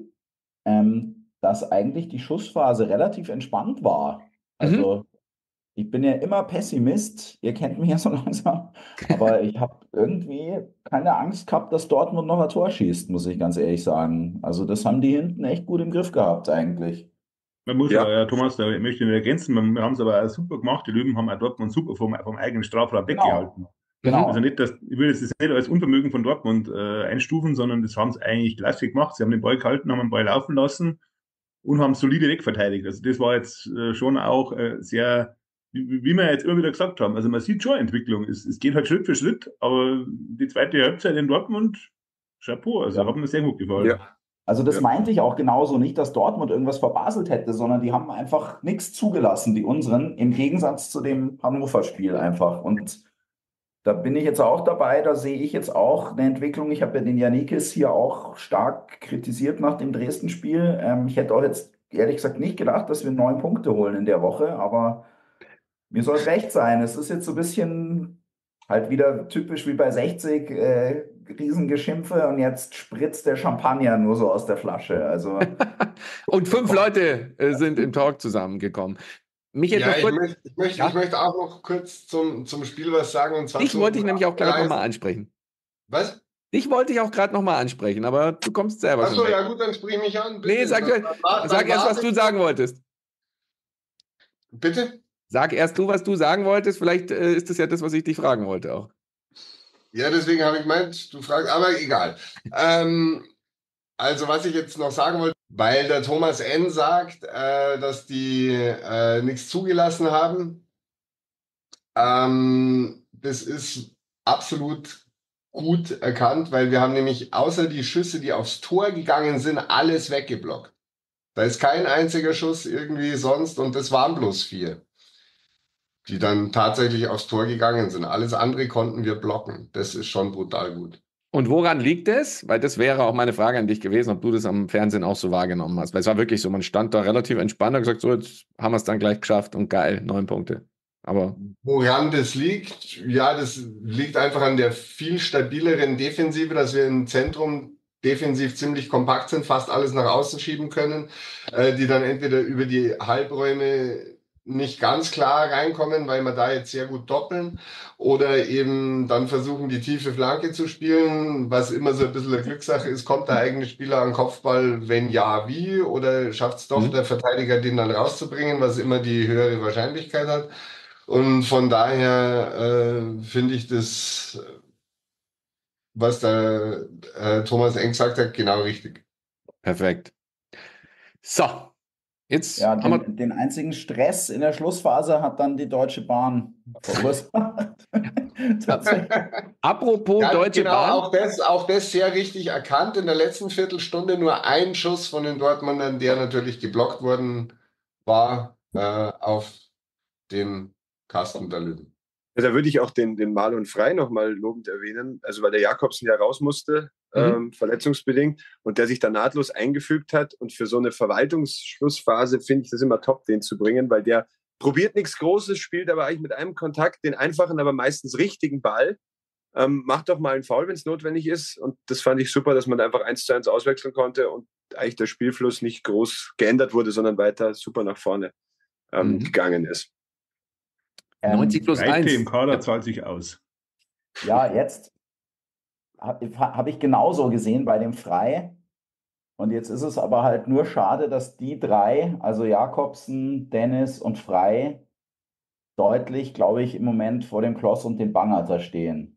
dass eigentlich die Schussphase relativ entspannt war. Also ich bin ja immer Pessimist, ihr kennt mich ja so langsam, aber ich habe irgendwie keine Angst gehabt, dass Dortmund noch ein Tor schießt, muss ich ganz ehrlich sagen. Also das haben die hinten echt gut im Griff gehabt eigentlich. Man muss ja, Thomas, da möchte ich nicht ergänzen, wir haben es aber auch super gemacht. Die Löwen haben auch Dortmund super vom eigenen Strafraum weggehalten. Genau. Also nicht, ich will jetzt das nicht als Unvermögen von Dortmund einstufen, sondern das haben sie eigentlich klasse gemacht. Sie haben den Ball gehalten, haben den Ball laufen lassen und haben solide wegverteidigt. Also das war jetzt schon auch sehr, wie wir jetzt immer wieder gesagt haben, also man sieht schon Entwicklung. Es geht halt Schritt für Schritt, aber die zweite Halbzeit in Dortmund, Chapeau, also hat mir sehr gut gefallen. Ja. Also das meinte ich auch genauso nicht, dass Dortmund irgendwas verbaselt hätte, sondern die haben einfach nichts zugelassen, die unseren, im Gegensatz zu dem Hannover-Spiel einfach. Und da bin ich jetzt auch dabei, da sehe ich jetzt auch eine Entwicklung. Ich habe ja den Janikis hier auch stark kritisiert nach dem Dresden-Spiel. Ich hätte auch jetzt ehrlich gesagt nicht gedacht, dass wir 9 Punkte holen in der Woche, aber mir soll es recht sein. Es ist jetzt so ein bisschen halt wieder typisch wie bei 60, Riesengeschimpfe und jetzt spritzt der Champagner nur so aus der Flasche. Also und 5 Leute sind im Talk zusammengekommen. Ich möchte auch noch kurz zum Spiel was sagen. Und zwar dich wollte ich nämlich auch gerade nochmal ansprechen. Was? Dich wollte ich auch gerade nochmal ansprechen, aber du kommst selber schon. Achso, ja gut, dann sprich mich an. Bitte. Nee, sag erst, was du sagen wolltest. Bitte? Sag erst du, was du sagen wolltest. Vielleicht ist das ja das, was ich dich fragen wollte auch. Ja, deswegen habe ich gemeint, du fragst, aber egal. Also was ich jetzt noch sagen wollte, weil der Thomas N. sagt, dass die nichts zugelassen haben. Das ist absolut gut erkannt, weil wir haben nämlich außer die Schüsse, die aufs Tor gegangen sind, alles weggeblockt. Da ist kein einziger Schuss irgendwie sonst und das waren bloß 4, die dann tatsächlich aufs Tor gegangen sind. Alles andere konnten wir blocken. Das ist schon brutal gut. Und woran liegt es? Weil das wäre auch meine Frage an dich gewesen, ob du das am Fernsehen auch so wahrgenommen hast. Weil es war wirklich so, man stand da relativ entspannt und gesagt, so, jetzt haben wir es dann gleich geschafft und geil, 9 Punkte. Aber Woran das liegt? Ja, das liegt einfach an der viel stabileren Defensive, dass wir im Zentrum defensiv ziemlich kompakt sind, fast alles nach außen schieben können, die dann entweder über die Halbräume nicht ganz klar reinkommen, weil wir da jetzt sehr gut doppeln, oder eben dann versuchen, die tiefe Flanke zu spielen, was immer so ein bisschen eine Glückssache ist, kommt der eigene Spieler an den Kopfball, wenn ja, wie, oder schafft es doch der Verteidiger, den dann rauszubringen, was immer die höhere Wahrscheinlichkeit hat. Und von daher finde ich das, was der Thomas Eng gesagt hat, genau richtig. perfekt. So, jetzt Ja, haben wir. den einzigen Stress in der Schlussphase hat dann die Deutsche Bahn verursacht. Tatsächlich. Apropos Ja, Deutsche genau, Bahn. auch das sehr richtig erkannt. In der letzten Viertelstunde nur ein Schuss von den Dortmundern, der natürlich geblockt worden war, auf den Kasten der Löwen. Ja, da würde ich auch den Marlon Frey nochmal lobend erwähnen, also weil der Jakobsen ja raus musste, verletzungsbedingt, und der sich da nahtlos eingefügt hat. Und für so eine Verwaltungsschlussphase finde ich das immer top, den zu bringen, weil der probiert nichts Großes, spielt aber eigentlich mit einem Kontakt den einfachen, aber meistens richtigen Ball. Macht doch mal einen Foul, wenn es notwendig ist. Und das fand ich super, dass man einfach 1:1 auswechseln konnte und eigentlich der Spielfluss nicht groß geändert wurde, sondern weiter super nach vorne gegangen ist. 90 plus Breite 1. im Kader zahlt sich aus. Ja, jetzt hab ich genauso gesehen bei dem Frei. Und jetzt ist es aber halt nur schade, dass die 3, also Jakobsen, Dennis und Frei, deutlich, glaube ich, im Moment vor dem Kloss und den Bangerter stehen.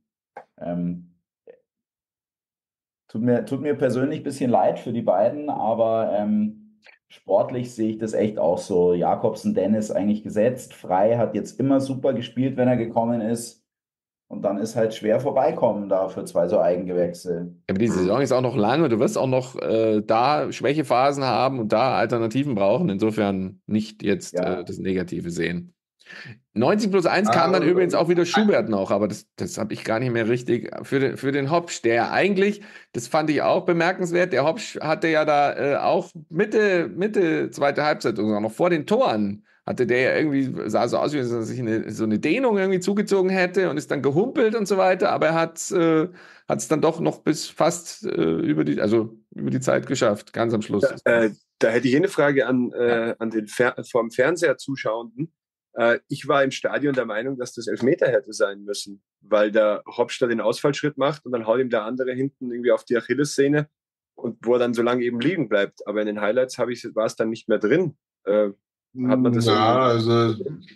Tut mir persönlich ein bisschen leid für die beiden, aber sportlich sehe ich das echt auch so. Jakobsen, Dennis eigentlich gesetzt. Frei hat jetzt immer super gespielt, wenn er gekommen ist. Und dann ist halt schwer vorbeikommen da für 2 so Eigengewächse. Aber die Saison ist auch noch lang und du wirst auch noch da Schwächephasen haben und da Alternativen brauchen. Insofern nicht jetzt das Negative sehen. 90 plus 1 kam dann übrigens auch wieder Schubert noch, aber das habe ich gar nicht mehr richtig für den Hopsch, der eigentlich, das fand ich auch bemerkenswert, der Hopsch hatte ja da auch Mitte zweite Halbzeit, sogar noch vor den Toren, hatte der ja irgendwie, sah so aus, wie wenn er sich so eine Dehnung irgendwie zugezogen hätte und ist dann gehumpelt und so weiter, aber er hat es dann doch noch bis fast über die Zeit geschafft, ganz am Schluss. Da hätte ich eine Frage an den vom Fernseher Zuschauenden. Ich war im Stadion der Meinung, dass das Elfmeter hätte sein müssen, weil der Hopsch da den Ausfallschritt macht und dann haut ihm der andere hinten irgendwie auf die Achillessehne und wo er dann so lange eben liegen bleibt. Aber in den Highlights war es dann nicht mehr drin. Hat man das also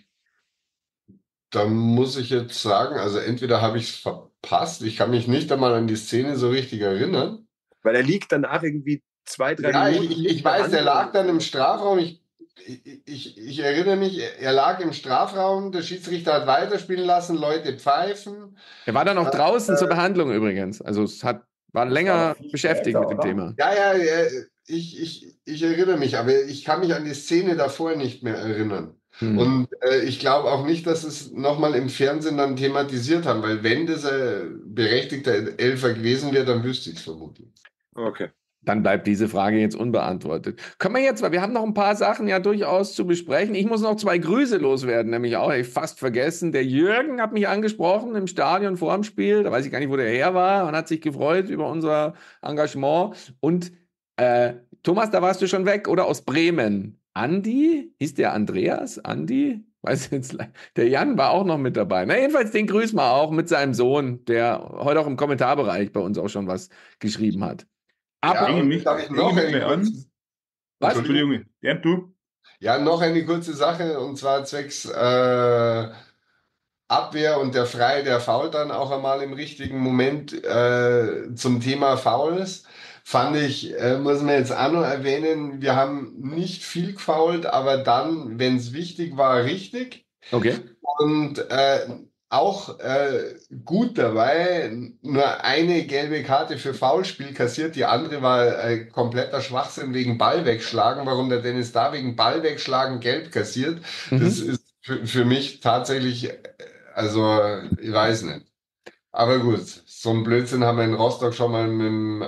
da muss ich jetzt sagen, also entweder habe ich es verpasst, ich kann mich nicht einmal an die Szene so richtig erinnern. Weil er liegt danach irgendwie 2-3 Minuten. Ich weiß, der lag dann im Strafraum. Ich erinnere mich, er lag im Strafraum, der Schiedsrichter hat weiterspielen lassen, Leute pfeifen. Er war dann auch draußen zur Behandlung übrigens. Also war länger beschäftigt mit dem Thema. Ja, ich erinnere mich, aber ich kann mich an die Szene davor nicht mehr erinnern. Und ich glaube auch nicht, dass es nochmal im Fernsehen dann thematisiert haben, weil wenn das ein berechtigter Elfer gewesen wäre, dann wüsste ich es vermutlich. Okay. Dann bleibt diese Frage jetzt unbeantwortet. Können wir jetzt, weil wir haben noch ein paar Sachen ja durchaus zu besprechen. Ich muss noch 2 Grüße loswerden, nämlich auch, ich fast vergessen. Der Jürgen hat mich angesprochen im Stadion vor dem Spiel. Da weiß ich gar nicht, wo der her war und hat sich gefreut über unser Engagement. Und Thomas, da warst du schon weg oder aus Bremen? Andi? Hieß der Andreas? Andi? Weiß jetzt, der Jan war auch noch mit dabei. Na, jedenfalls den grüßen wir auch mit seinem Sohn, der heute auch im Kommentarbereich bei uns auch schon was geschrieben hat. Ja, Darf ich noch was? Entschuldigung. Ja, du? Ja, noch eine kurze Sache, und zwar zwecks Abwehr und der Freie, der fault dann auch einmal im richtigen Moment zum Thema Fouls. Fand ich, muss man jetzt auch noch erwähnen, wir haben nicht viel gefoult, aber dann, wenn es wichtig war, richtig. Okay. Und auch gut dabei, nur eine gelbe Karte für Foulspiel kassiert, die andere war kompletter Schwachsinn wegen Ball wegschlagen. Warum der Dennis da wegen Ball wegschlagen gelb kassiert, das Mhm. ist für mich tatsächlich, also ich weiß nicht. Aber gut, so ein Blödsinn haben wir in Rostock schon mal mit dem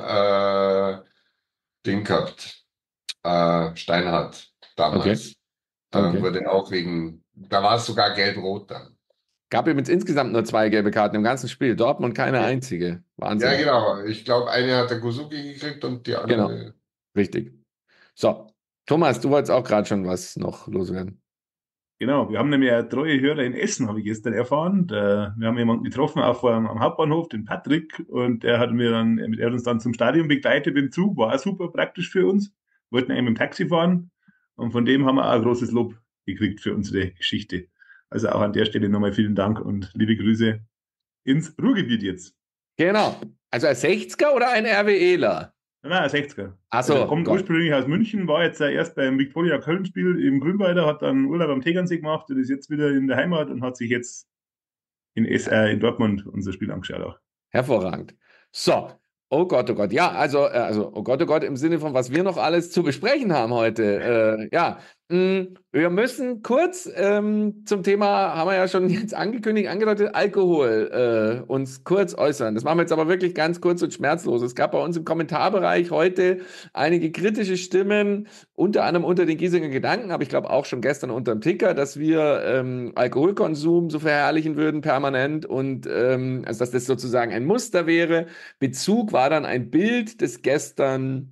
Ding gehabt, Steinhardt Okay. damals. Da Okay. wurde auch wegen, da war es sogar gelb-rot dann. Gab übrigens insgesamt nur 2 gelbe Karten im ganzen Spiel. Dortmund keine einzige. Ja, Wahnsinn. genau. Ich glaube, eine hat der Kuzuki gekriegt und die Genau. andere. Richtig. So. Thomas, du wolltest auch gerade schon was noch loswerden. Genau, wir haben nämlich eine treue Hörer in Essen, habe ich gestern erfahren. Wir haben jemanden getroffen auch am Hauptbahnhof, den Patrick, und er hat uns dann zum Stadion begleitet im Zug, war auch super praktisch für uns. Wollten eigentlich mit dem Taxi fahren und von dem haben wir auch ein großes Lob gekriegt für unsere Geschichte. Also auch an der Stelle nochmal vielen Dank und liebe Grüße ins Ruhrgebiet jetzt. Genau. Also ein 60er oder ein RWEler? Nein, ein 60er. Ach Also er so, kommt Gott. ursprünglich aus München, war jetzt erst beim Viktoria Köln-Spiel im Grünwalder, hat dann Urlaub am Tegernsee gemacht und ist jetzt wieder in der Heimat und hat sich jetzt in Dortmund unser Spiel angeschaut auch. Hervorragend. So. Oh Gott, oh Gott. Ja, oh Gott, im Sinne von, was wir noch alles zu besprechen haben heute. Ja, wir müssen kurz zum Thema, haben wir ja schon jetzt angekündigt, angedeutet, Alkohol uns kurz äußern. Das machen wir jetzt aber wirklich ganz kurz und schmerzlos. Es gab bei uns im Kommentarbereich heute einige kritische Stimmen, unter anderem unter den Giesinger Gedanken, aber ich glaube auch schon gestern unter dem Ticker, dass wir Alkoholkonsum so verherrlichen würden permanent und also dass das sozusagen ein Muster wäre. Bezug war dann ein Bild, das gestern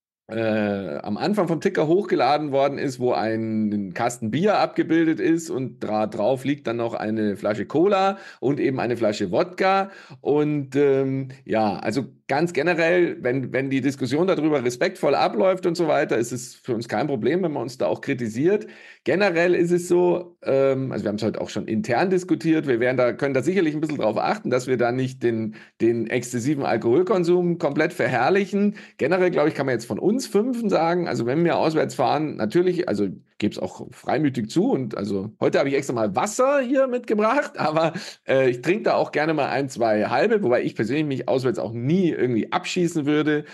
am Anfang vom Ticker hochgeladen worden ist, wo ein Kasten Bier abgebildet ist und drauf liegt dann noch eine Flasche Cola und eben eine Flasche Wodka. Und ja, also ganz generell, wenn die Diskussion darüber respektvoll abläuft und so weiter, ist es für uns kein Problem, wenn man uns da auch kritisiert. Generell ist es so, also wir haben es heute auch schon intern diskutiert, können da sicherlich ein bisschen drauf achten, dass wir da nicht den exzessiven Alkoholkonsum komplett verherrlichen. Generell, glaube ich, kann man jetzt von uns Fünfen sagen, also wenn wir auswärts fahren, natürlich, also gebe es auch freimütig zu und also heute habe ich extra mal Wasser hier mitgebracht, aber ich trinke da auch gerne mal ein, zwei halbe, wobei ich persönlich mich auswärts auch nie irgendwie abschießen würde.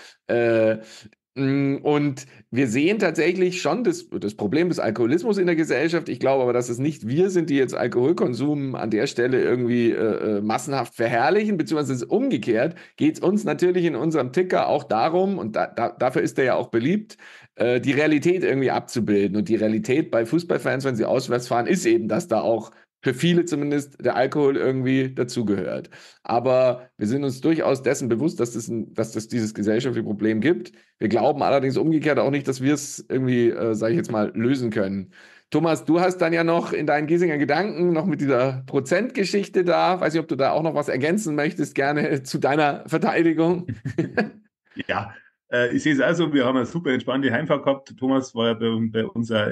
Und wir sehen tatsächlich schon das Problem des Alkoholismus in der Gesellschaft. Ich glaube aber, dass es nicht wir sind, die jetzt Alkoholkonsum an der Stelle irgendwie massenhaft verherrlichen, beziehungsweise umgekehrt geht es uns natürlich in unserem Ticker auch darum, und dafür ist er ja auch beliebt, die Realität irgendwie abzubilden. Und die Realität bei Fußballfans, wenn sie auswärts fahren, ist eben, dass da auch für viele zumindest der Alkohol irgendwie dazugehört. Aber wir sind uns durchaus dessen bewusst, dass das dieses gesellschaftliche Problem gibt. Wir glauben allerdings umgekehrt auch nicht, dass wir es irgendwie, sage ich jetzt mal, lösen können. Thomas, du hast dann ja noch in deinen Giesinger Gedanken noch mit dieser Prozentgeschichte da. Weiß nicht, ob du da auch noch was ergänzen möchtest, gerne zu deiner Verteidigung. Ja, ich sehe es also, wir haben eine super entspannte Heimfahrt gehabt. Thomas war ja bei uns auch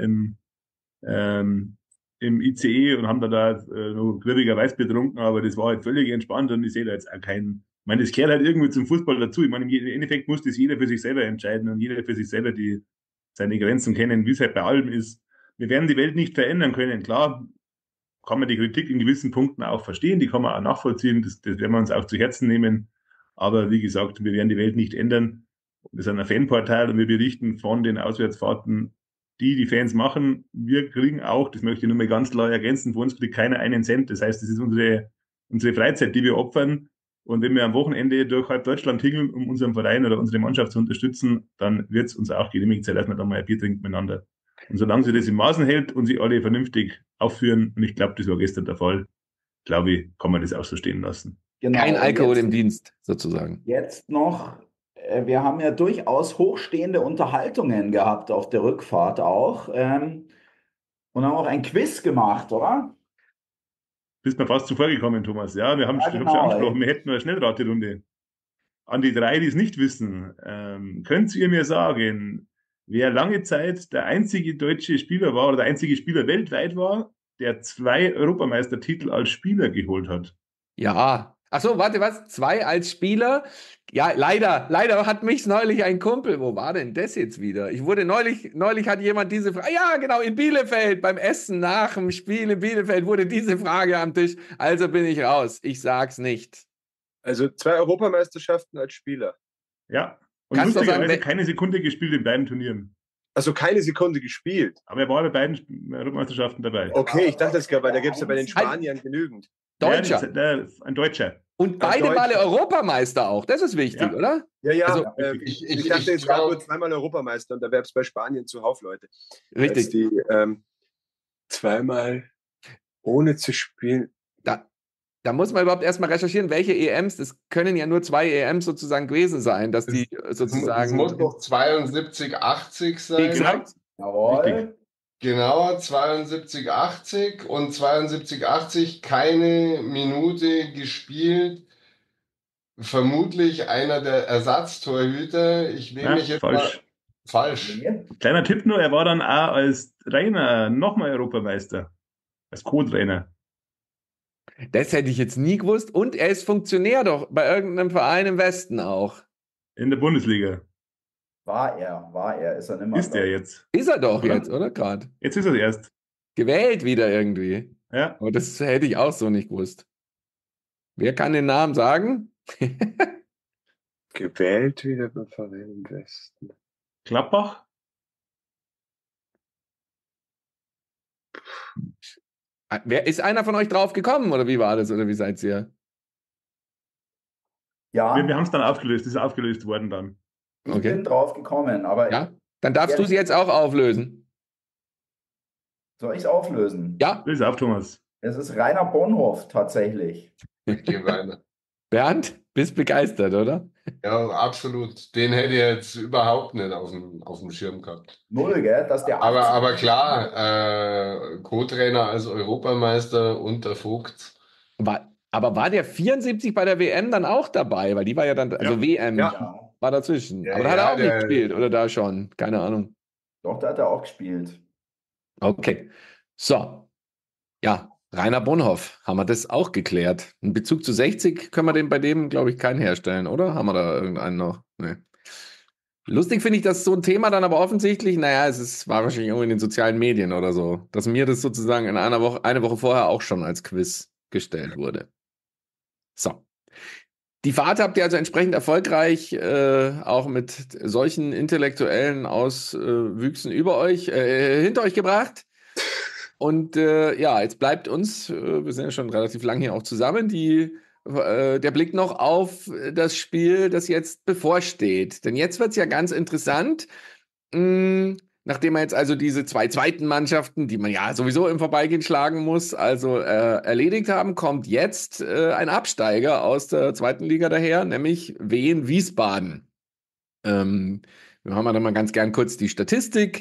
im ICE und haben da noch griffigerweise betrunken, aber das war halt völlig entspannt und ich sehe da jetzt auch keinen. Ich meine, das gehört halt irgendwie zum Fußball dazu. Ich meine, im Endeffekt muss das jeder für sich selber entscheiden und jeder für sich selber seine Grenzen kennen, wie es halt bei allem ist. Wir werden die Welt nicht verändern können. Klar, kann man die Kritik in gewissen Punkten auch verstehen, die kann man auch nachvollziehen, das werden wir uns auch zu Herzen nehmen. Aber wie gesagt, wir werden die Welt nicht ändern. Wir sind ein Fanportal und wir berichten von den Auswärtsfahrten, die Fans machen. Wir kriegen auch, das möchte ich nur mal ganz klar ergänzen, von uns kriegt keiner einen Cent. Das heißt, das ist unsere Freizeit, die wir opfern. Und wenn wir am Wochenende durch halb Deutschland tingeln, um unseren Verein oder unsere Mannschaft zu unterstützen, dann wird es uns auch genehmigt sein, dass wir dann mal ein Bier trinken miteinander. Und solange sie das in Maßen hält und sie alle vernünftig aufführen, und ich glaube, das war gestern der Fall, glaube ich, kann man das auch so stehen lassen. Genau. Kein Alkohol jetzt, im Dienst, sozusagen. Jetzt noch, wir haben ja durchaus hochstehende Unterhaltungen gehabt auf der Rückfahrt auch und haben auch ein Quiz gemacht, oder? Bist mir fast zuvor gekommen, Thomas. Ja, ich habe schon genau. angesprochen, wir hätten eine Schnellraterunde. An die drei, die es nicht wissen, könnt ihr mir sagen, wer lange Zeit der einzige deutsche Spieler war oder der einzige Spieler weltweit war, der 2 Europameistertitel als Spieler geholt hat. Ja. Ach so, warte, was? 2 als Spieler? Ja, leider hat mich neulich ein Kumpel. Wo war denn das jetzt wieder? Ich wurde neulich hat jemand diese Frage. Ja, genau, in Bielefeld, beim Essen nach dem Spiel in Bielefeld wurde diese Frage am Tisch. Also bin ich raus. Ich sag's nicht. Also 2 Europameisterschaften als Spieler. Ja. Und Kannst du lustigerweise sagen, keine Sekunde gespielt in beiden Turnieren. Also keine Sekunde gespielt. Aber er war bei beiden Europameisterschaften dabei. Okay, ich dachte es gerade, weil da gibt es ja bei den Spaniern genügend. Deutscher. Ein Deutscher. Und beide Deutscher. Male Europameister auch. Das ist wichtig, Ja. oder? Ja, Also, ich dachte jetzt gerade nur 2-mal Europameister und da wäre es bei Spanien zuhauf, Leute. Richtig. Als die 2-mal ohne zu spielen. Da muss man überhaupt erstmal recherchieren, welche EMs, das können ja nur 2 EMs sozusagen gewesen sein, dass die Es sozusagen. muss doch 72, 80 sein. Exakt. Jawohl. Genau, 72, 80 und 72, 80 keine Minute gespielt. Vermutlich einer der Ersatztorhüter. Ich nehme mich jetzt Falsch. mal falsch. Nee. Kleiner Tipp nur, er war dann auch als Trainer nochmal Europameister. Als Co-Trainer. Das hätte ich jetzt nie gewusst. Und er ist Funktionär doch bei irgendeinem Verein im Westen auch. In der Bundesliga. War er, ist er nimmer. Ist er jetzt. Ist er doch Oder? jetzt, oder? Gerade. Jetzt ist er erst. Gewählt wieder irgendwie. Ja. Aber das hätte ich auch so nicht gewusst. Wer kann den Namen sagen? Gewählt wieder beim Verein im Westen. Klappbach? Ist einer von euch drauf gekommen oder wie war das? Oder wie seid ihr? Ja, Wir haben es dann aufgelöst. Das ist aufgelöst worden dann. ich Okay. bin drauf gekommen, aber Ja? Dann darfst du sie jetzt auch auflösen. soll ich es auflösen? Ja, Löse auf, Thomas. Es ist Rainer Bonhoff tatsächlich. Ich gehe weiter. Bernd, bist begeistert, oder? Ja, absolut. Den hätte ich jetzt überhaupt nicht auf dem Schirm gehabt. Null, gell? Dass der Aber klar, Co-Trainer als Europameister unter Vogt. Aber war der 74 bei der WM dann auch dabei? Weil die war ja dann, also Ja. WM Ja, war dazwischen. Ja, Aber da hat er ja, auch nicht der- gespielt oder da schon. Keine Ahnung. doch, da hat er auch gespielt. Okay. So. Ja, Rainer Bonhoff, haben wir das auch geklärt. Einen Bezug zu 60 können wir den bei dem, glaube ich, keinen herstellen, oder? Haben wir da irgendeinen noch? Nee. Lustig finde ich, dass so ein Thema dann aber offensichtlich, naja, war wahrscheinlich irgendwo in den sozialen Medien oder so, dass mir das sozusagen in eine Woche vorher auch schon als Quiz gestellt wurde. So. Die Fahrt habt ihr also entsprechend erfolgreich auch mit solchen intellektuellen Auswüchsen hinter euch gebracht. Und ja, jetzt bleibt uns, wir sind ja schon relativ lang hier auch zusammen, der Blick noch auf das Spiel, das jetzt bevorsteht. Denn jetzt wird es ja ganz interessant. Nachdem man jetzt also diese 2 zweiten Mannschaften, die man ja sowieso im Vorbeigehen schlagen muss, also erledigt haben, kommt jetzt ein Absteiger aus der 2. Liga daher, nämlich Wien Wiesbaden. Wir haben ja dann mal ganz gern kurz die Statistik.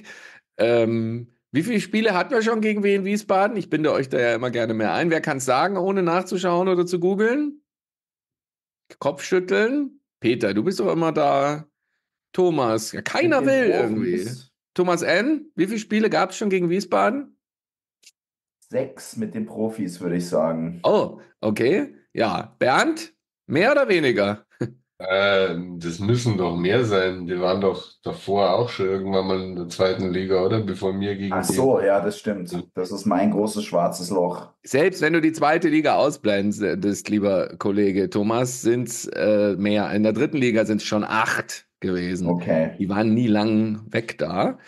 Wie viele Spiele hatten wir schon gegen Wien Wiesbaden? Ich binde euch da ja immer gerne mehr ein. Wer kann es sagen, ohne nachzuschauen oder zu googeln? Kopfschütteln? Peter, du bist doch immer da. Thomas, ja, keiner Mit den will Profis. irgendwie. Thomas N., wie viele Spiele gab es schon gegen Wiesbaden? 6 mit den Profis, würde ich sagen. Oh, okay. Ja, Bernd, mehr oder weniger? Das müssen doch mehr sein. Die waren doch davor auch schon irgendwann mal in der 2. Liga, oder? Bevor wir gegen Ach so, ja, das stimmt. Das ist mein großes schwarzes Loch. Selbst wenn du die 2. Liga ausblendest, lieber Kollege Thomas, sind es mehr. In der 3. Liga sind es schon 8 gewesen. Okay. Die waren nie lang weg da.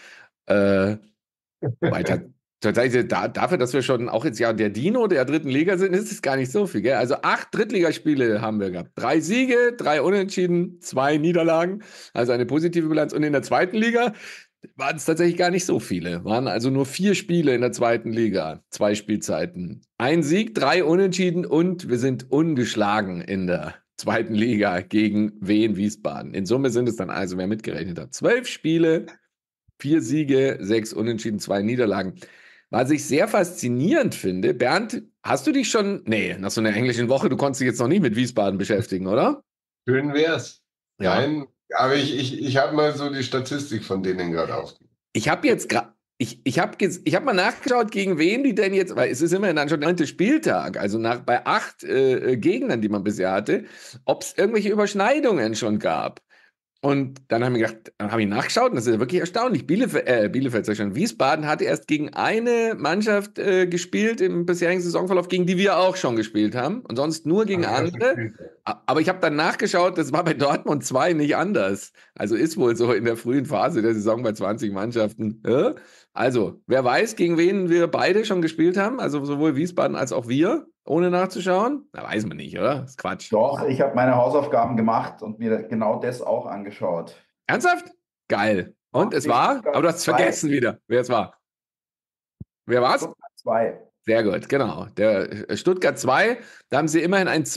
Weiter. Tatsächlich, dafür, dass wir schon auch jetzt ja der Dino der 3. Liga sind, ist es gar nicht so viel. Gell? Also 8 Drittligaspiele haben wir gehabt. 3 Siege, 3 Unentschieden, 2 Niederlagen. Also eine positive Bilanz. Und in der 2. Liga waren es tatsächlich gar nicht so viele. Waren also nur 4 Spiele in der 2. Liga. 2 Spielzeiten. 1 Sieg, 3 Unentschieden und wir sind ungeschlagen in der 2. Liga gegen Wien Wiesbaden. In Summe sind es dann also, wer mitgerechnet hat, 12 Spiele, 4 Siege, 6 Unentschieden, 2 Niederlagen. Was ich sehr faszinierend finde, Bernd, hast du dich schon, nach so einer englischen Woche, du konntest dich jetzt noch nie mit Wiesbaden beschäftigen, oder? Schön wär's. Ja. Nein, Aber ich habe mal so die Statistik von denen gerade auf. Ich habe jetzt gerade. Ich hab mal nachgeschaut, gegen wen die denn jetzt, weil es ist immerhin dann schon der 9. Spieltag, also bei 8 Gegnern, die man bisher hatte, ob es irgendwelche Überschneidungen schon gab. Und dann haben wir gedacht, dann habe ich nachgeschaut und das ist ja wirklich erstaunlich. Bielefeld, sag ich schon, Wiesbaden hatte erst gegen eine Mannschaft gespielt im bisherigen Saisonverlauf, gegen die wir auch schon gespielt haben und sonst nur gegen andere. Aber ich habe dann nachgeschaut, das war bei Dortmund 2 nicht anders. Also ist wohl so in der frühen Phase der Saison bei 20 Mannschaften. Also, wer weiß, gegen wen wir beide schon gespielt haben, also sowohl Wiesbaden als auch wir, ohne nachzuschauen? Da weiß man nicht, oder? Das ist Quatsch. Doch, ich habe meine Hausaufgaben gemacht und mir genau das auch angeschaut. Ernsthaft? Geil. Und es war? Aber du hast es vergessen wieder, wer es war. Wer war's? Stuttgart 2. Sehr gut, genau. Der Stuttgart 2, da haben sie immerhin ein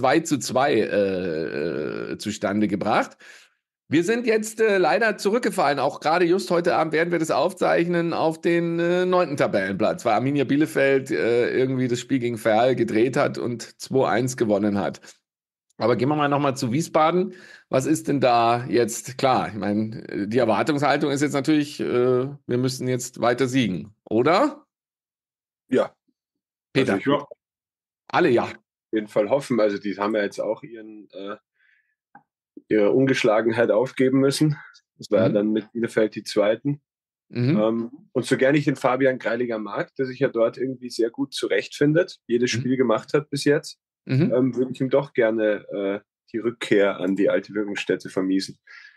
2:2 zustande gebracht. Wir sind jetzt leider zurückgefallen, auch gerade just heute Abend werden wir das aufzeichnen, auf den 9. Tabellenplatz, weil Arminia Bielefeld irgendwie das Spiel gegen Verl gedreht hat und 2:1 gewonnen hat. Aber gehen wir mal nochmal zu Wiesbaden. Was ist denn da jetzt klar? Ich meine, die Erwartungshaltung ist jetzt natürlich, wir müssen jetzt weiter siegen, oder? Ja, Peter, also ich würde auf alle ja. jeden Fall hoffen. Also die haben ja jetzt auch ihre Ungeschlagenheit aufgeben müssen. Das war ja dann mit Bielefeld die zweiten. Und so gerne ich den Fabian Greilinger mag, der sich ja dort irgendwie sehr gut zurechtfindet, jedes Spiel gemacht hat bis jetzt, würde ich ihm doch gerne die Rückkehr an die alte Wirkungsstätte vermiesen.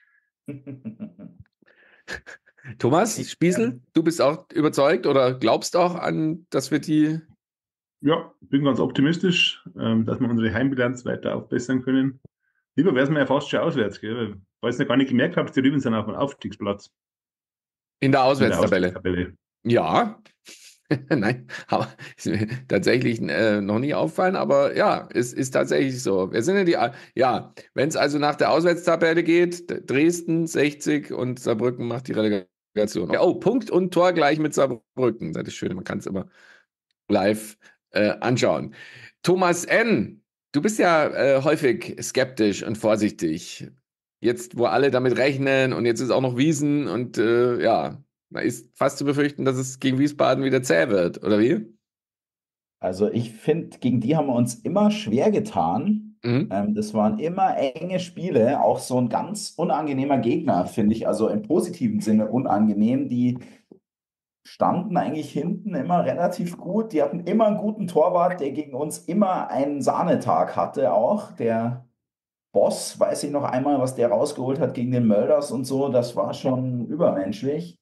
Thomas Spießel, du bist auch überzeugt oder glaubst auch an, dass wir die... Ja, bin ganz optimistisch, dass wir unsere Heimbilanz weiter aufbessern können. Lieber wäre es mir ja fast schon auswärts, gell? Weil ich es ja gar nicht gemerkt habe, die Rüben sind auf dem Aufstiegsplatz. In der Auswärtstabelle. Ja. Nein, aber ist mir tatsächlich noch nie auffallen, aber ja, es ist tatsächlich so. Wir sind wenn es also nach der Auswärtstabelle geht, Dresden 60 und Saarbrücken macht die Relegation. Oh, Punkt und Tor gleich mit Saarbrücken. Das ist schön, man kann es immer live anschauen. Thomas N., du bist ja häufig skeptisch und vorsichtig. Jetzt, wo alle damit rechnen und jetzt ist auch noch Wiesen und da ist fast zu befürchten, dass es gegen Wiesbaden wieder zäh wird, oder wie? Also ich finde, gegen die haben wir uns immer schwer getan. Das waren immer enge Spiele, auch so ein ganz unangenehmer Gegner, finde ich. Also im positiven Sinne unangenehm. Die standen eigentlich hinten immer relativ gut. Die hatten immer einen guten Torwart, der gegen uns immer einen Sahnetag hatte auch. Der Boss, weiß ich noch einmal, was der rausgeholt hat gegen den Mölders und so. Das war schon übermenschlich.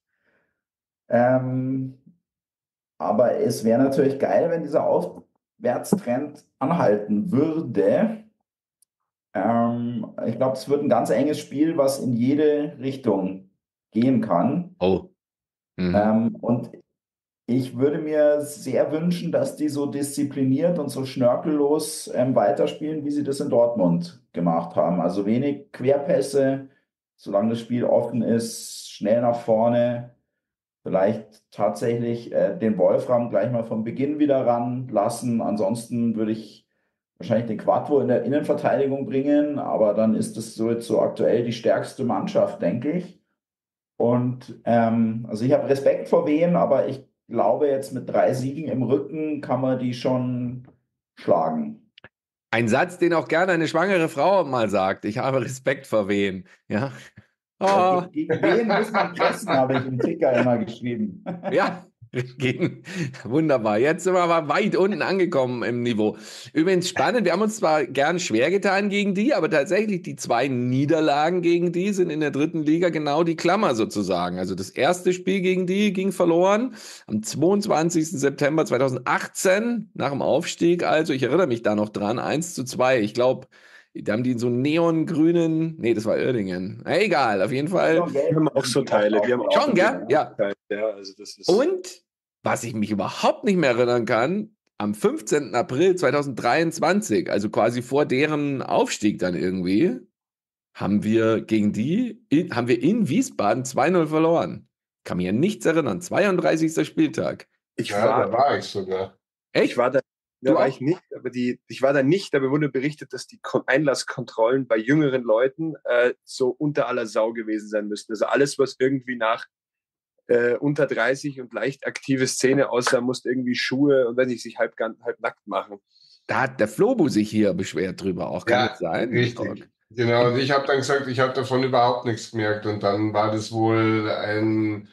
Aber es wäre natürlich geil, wenn dieser Aufwärtstrend anhalten würde. Ich glaube, es wird ein ganz enges Spiel, was in jede Richtung gehen kann. Oh. Und ich würde mir sehr wünschen, dass die so diszipliniert und so schnörkellos weiterspielen, wie sie das in Dortmund gemacht haben. Also wenig Querpässe, solange das Spiel offen ist, schnell nach vorne. Vielleicht tatsächlich den Wolfram gleich mal vom Beginn wieder ranlassen. Ansonsten würde ich wahrscheinlich den Quattro in der Innenverteidigung bringen, aber dann ist es so jetzt so aktuell die stärkste Mannschaft, denke ich. Und also ich habe Respekt vor Wien, aber ich glaube, jetzt mit 3 Siegen im Rücken kann man die schon schlagen. Ein Satz, den auch gerne eine schwangere Frau mal sagt. Ich habe Respekt vor Wien. Ja. Oh. Gegen wen muss man pressen, habe ich im Ticker immer geschrieben. Ja, wunderbar. Jetzt sind wir aber weit unten angekommen im Niveau. Übrigens spannend, wir haben uns zwar gern schwer getan gegen die, aber tatsächlich die 2 Niederlagen gegen die sind in der 3. Liga genau die Klammer sozusagen. Also das erste Spiel gegen die ging verloren am 22. September 2018 nach dem Aufstieg. Also ich erinnere mich da noch dran, 1:2. Ich glaube, da haben die so neongrünen, nee, das war Uerdingen. Egal, auf jeden Fall. Wir haben auch so Teile. Wir haben schon, gell? Ja. Also das ist Und, was ich mich überhaupt nicht mehr erinnern kann, am 15. April 2023, also quasi vor deren Aufstieg dann irgendwie, haben wir in Wiesbaden 2:0 verloren. Kann mich an nichts erinnern. 32. Spieltag. Da war ich sogar. Echt? Ich war da Du war auch? ich nicht, aber ich war da nicht, aber wurde berichtet, dass die Einlasskontrollen bei jüngeren Leuten so unter aller Sau gewesen sein müssten. Also alles, was irgendwie nach unter 30 und leicht aktive Szene aussah, musste irgendwie Schuhe und wenn nicht, sich halb nackt machen. Da hat der Flobu sich hier beschwert drüber auch. Kann das Ja, sein? richtig. Genau, und ich habe dann gesagt, ich habe davon überhaupt nichts gemerkt. Und dann war das wohl ein,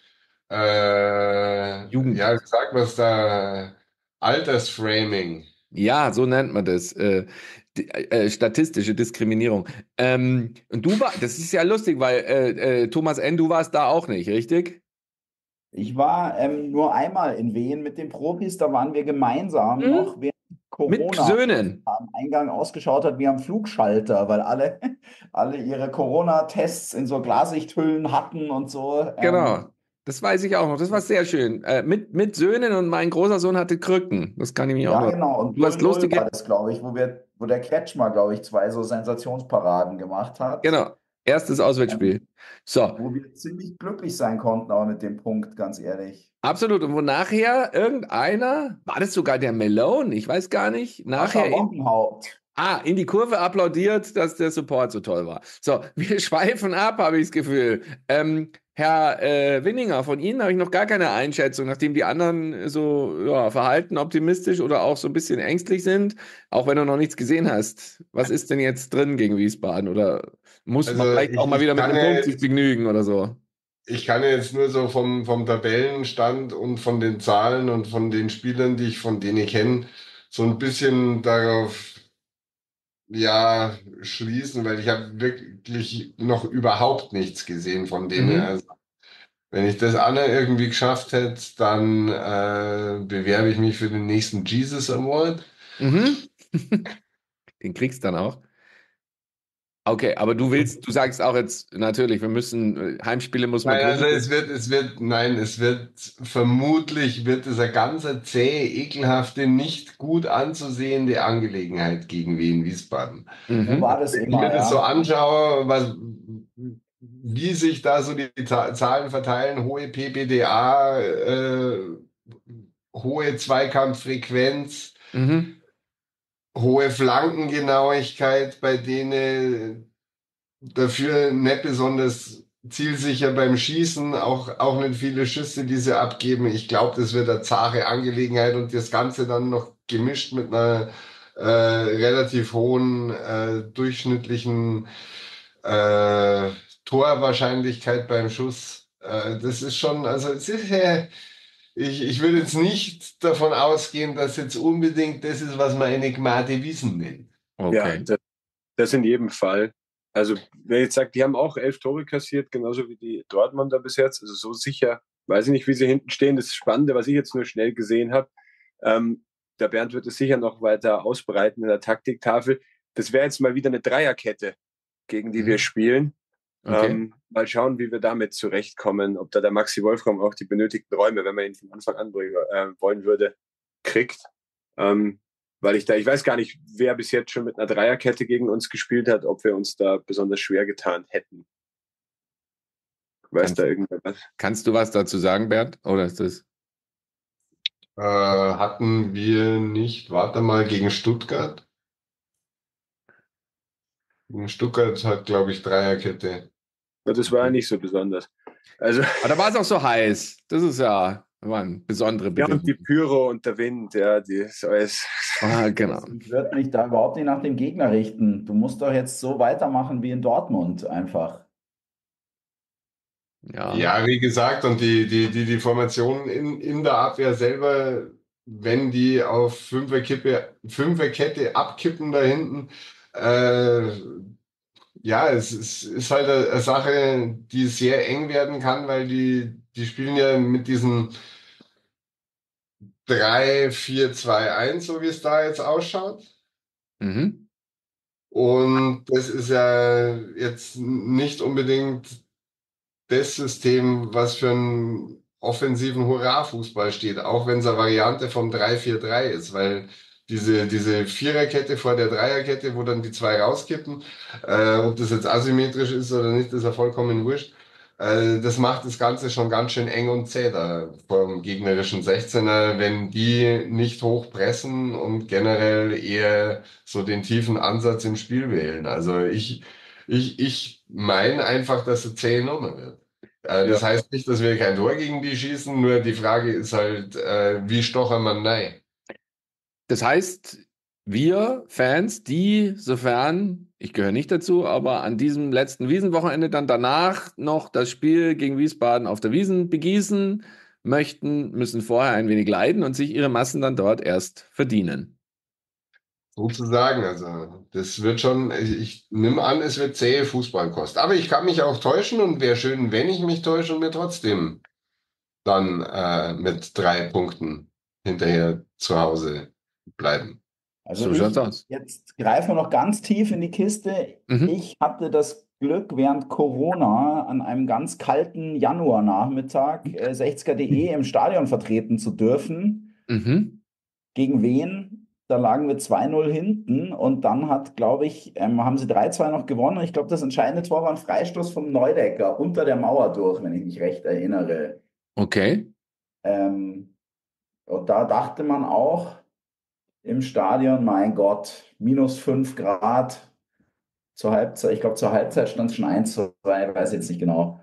Jugend. ja, wie sagt man es da, Altersframing. Ja, so nennt man das. Statistische Diskriminierung. Und das ist ja lustig, weil Thomas N., du warst da auch nicht, richtig? Ich war nur einmal in Wien mit den Profis, da waren wir gemeinsam Mhm. noch während Mit Corona Söhnen. am Eingang ausgeschaut hat wie am Flugschalter, weil alle ihre Corona-Tests in so Glasichthüllen hatten und so. Genau. Das weiß ich auch noch. Das war sehr schön. Mit Söhnen und mein großer Sohn hatte Krücken. Das kann ich mich auch Ja, noch. genau. Und Du hast 0-0 war lustige. das, glaube ich, wo der Kretschmer, glaube ich, zwei so Sensationsparaden gemacht hat. Genau. Erstes Auswärtsspiel. So, Wo wir ziemlich glücklich sein konnten, aber mit dem Punkt, ganz ehrlich. absolut. Und wo nachher irgendeiner, war das sogar der Malone? Ich weiß gar nicht. Sascha Nachher Lockenhaupt. in die Kurve applaudiert, dass der Support so toll war. So, wir schweifen ab, habe ich das Gefühl. Herr Winninger, von Ihnen habe ich noch gar keine Einschätzung, nachdem die anderen so verhalten, optimistisch oder auch so ein bisschen ängstlich sind, auch wenn du noch nichts gesehen hast. Was ist denn jetzt drin gegen Wiesbaden? Oder muss man Also vielleicht auch mal wieder mit einem Punkt sich begnügen oder so? ich kann ja jetzt nur so vom Tabellenstand und von den Zahlen und von den Spielern, von denen ich kenne, so ein bisschen darauf ja schließen, weil ich habe wirklich noch überhaupt nichts gesehen von denen. Mhm. Also wenn ich das Anna irgendwie geschafft hätte, dann bewerbe ich mich für den nächsten Jesus Award. Mhm. Den kriegst du dann auch. Okay, aber du sagst auch jetzt natürlich, wir müssen, Heimspiele muss man Nein, also gewinnen. es wird vermutlich wird es eine ganz zähe, ekelhafte, nicht gut anzusehende Angelegenheit gegen Wien Wiesbaden. So Mhm. war das Wenn ich mir immer, das so ja. anschaue, wie sich da so die Zahlen verteilen, hohe PPDA, hohe Zweikampffrequenz, Mhm. hohe Flankengenauigkeit bei denen, dafür nicht besonders zielsicher beim Schießen, auch nicht viele Schüsse, die sie abgeben. Ich glaube, das wird eine zahre Angelegenheit und das Ganze dann noch gemischt mit einer relativ hohen durchschnittlichen äh, Torwahrscheinlichkeit beim Schuss. Das ist schon, also es ist, ich würde jetzt nicht davon ausgehen, dass jetzt unbedingt das ist, was man eine Gmade Wiesen nennt. Ja, Okay. das in jedem Fall. Also, wer jetzt sagt, die haben auch 11 Tore kassiert, genauso wie die Dortmunder bis jetzt. Also so sicher, weiß ich nicht, wie sie hinten stehen. Das Spannende, was ich jetzt nur schnell gesehen habe, der Bernd wird es sicher noch weiter ausbreiten in der Taktiktafel. Das wäre jetzt mal wieder eine Dreierkette, gegen die wir Mhm. spielen. Okay. Mal schauen, wie wir damit zurechtkommen, ob da der Maxi Wolfram auch die benötigten Räume, wenn man ihn von Anfang an wollen würde, kriegt. Weil ich weiß gar nicht, wer bis jetzt schon mit einer Dreierkette gegen uns gespielt hat, ob wir uns da besonders schwer getan hätten. Weiß Kannst, da irgendwas? kannst du was dazu sagen, Bernd? Oder ist das? Hatten wir nicht, warte mal, gegen Stuttgart? Gegen Stuttgart hat, glaube ich, Dreierkette. Das war ja nicht so besonders. Also, Aber da war es auch so heiß. Das ist waren besondere ja, und die Bedingungen. Pyro und der Wind, ja, die ist alles. Genau. Ich würde mich da überhaupt nicht nach dem Gegner richten. Du musst doch jetzt so weitermachen wie in Dortmund einfach. Ja. Ja, wie gesagt, und die Formation in der Abwehr selber, wenn die auf Fünferkette abkippen da hinten, äh, ja, ist halt eine Sache, die sehr eng werden kann, weil die spielen ja mit diesen 3-4-2-1, so wie es da jetzt ausschaut. Mhm. Und das ist ja jetzt nicht unbedingt das System, was für einen offensiven Hurra-Fußball steht, auch wenn es eine Variante vom 3-4-3 ist, weil diese Viererkette vor der Dreierkette, wo dann die zwei rauskippen, ob das jetzt asymmetrisch ist oder nicht, ist ja vollkommen wurscht. Das macht das Ganze schon ganz schön eng und zäh da vom gegnerischen 16er, wenn die nicht hochpressen und generell eher so den tiefen Ansatz im Spiel wählen. Also ich meine einfach, dass es zähe Nummer wird. Das heißt nicht, dass wir kein Tor gegen die schießen, nur die Frage ist halt, wie stochern man rein? Das heißt, wir Fans, die, sofern, ich gehöre nicht dazu, aber an diesem letzten Wiesenwochenende dann danach noch das Spiel gegen Wiesbaden auf der Wiesn begießen möchten, müssen vorher ein wenig leiden und sich ihre Massen dann dort erst verdienen. Sozusagen, also das wird schon, ich nehme an, es wird zähe Fußballkost. Aber ich kann mich auch täuschen und wäre schön, wenn ich mich täusche und mir trotzdem dann mit 3 Punkten hinterher zu Hause bleiben. Also So schaut's aus. jetzt greifen wir noch ganz tief in die Kiste. Mhm. Ich hatte das Glück, während Corona an einem ganz kalten Januarnachmittag 60er.de im Stadion vertreten zu dürfen. Mhm. Gegen wen? Da lagen wir 2-0 hinten und dann hat, glaube ich, haben sie 3-2 noch gewonnen. Ich glaube, das entscheidende Tor war ein Freistoß vom Neudecker unter der Mauer durch, wenn ich mich recht erinnere. Okay. Und da dachte man auch im Stadion, mein Gott, -5 Grad zur Halbzeit. Ich glaube, zur Halbzeit stand es schon 1-2, weiß jetzt nicht genau.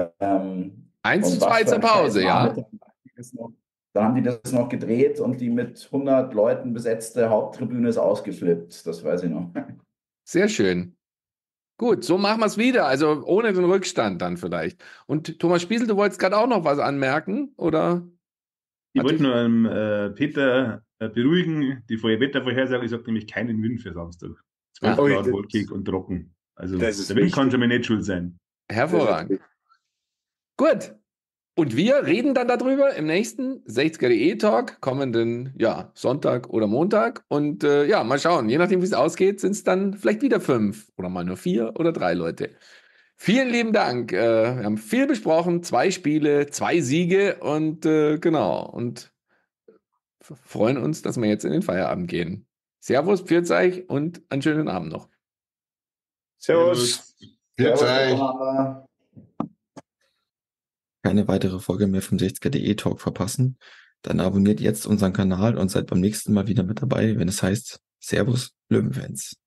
1:2 zur Pause, ja. Dann haben die das noch gedreht und die mit 100 Leuten besetzte Haupttribüne ist ausgeflippt. Das weiß ich noch. Sehr schön. Gut, so machen wir es wieder. Also ohne den Rückstand dann vielleicht. Und Thomas Spiesel, du wolltest gerade auch noch was anmerken, oder? Ich wollte nur Peter beruhigen. Die Wettervorhersage sagt nämlich keinen Wind für Samstag. 12 Grad, wolkig und trocken. Also der Wind kann schon mal nicht schuld sein. Hervorragend. Gut. Und wir reden dann darüber im nächsten 60er.de Talk, kommenden Sonntag oder Montag. Und mal schauen, je nachdem, wie es ausgeht, sind es dann vielleicht wieder 5 oder mal nur 4 oder 3 Leute. Vielen lieben Dank. Wir haben viel besprochen, 2 Spiele, 2 Siege und genau. Und freuen uns, dass wir jetzt in den Feierabend gehen. Servus, pfiat euch und einen schönen Abend noch. Servus. Servus. Keine weitere Folge mehr vom 60er.de Talk verpassen, dann abonniert jetzt unseren Kanal und seid beim nächsten Mal wieder mit dabei, wenn es heißt Servus Löwenfans.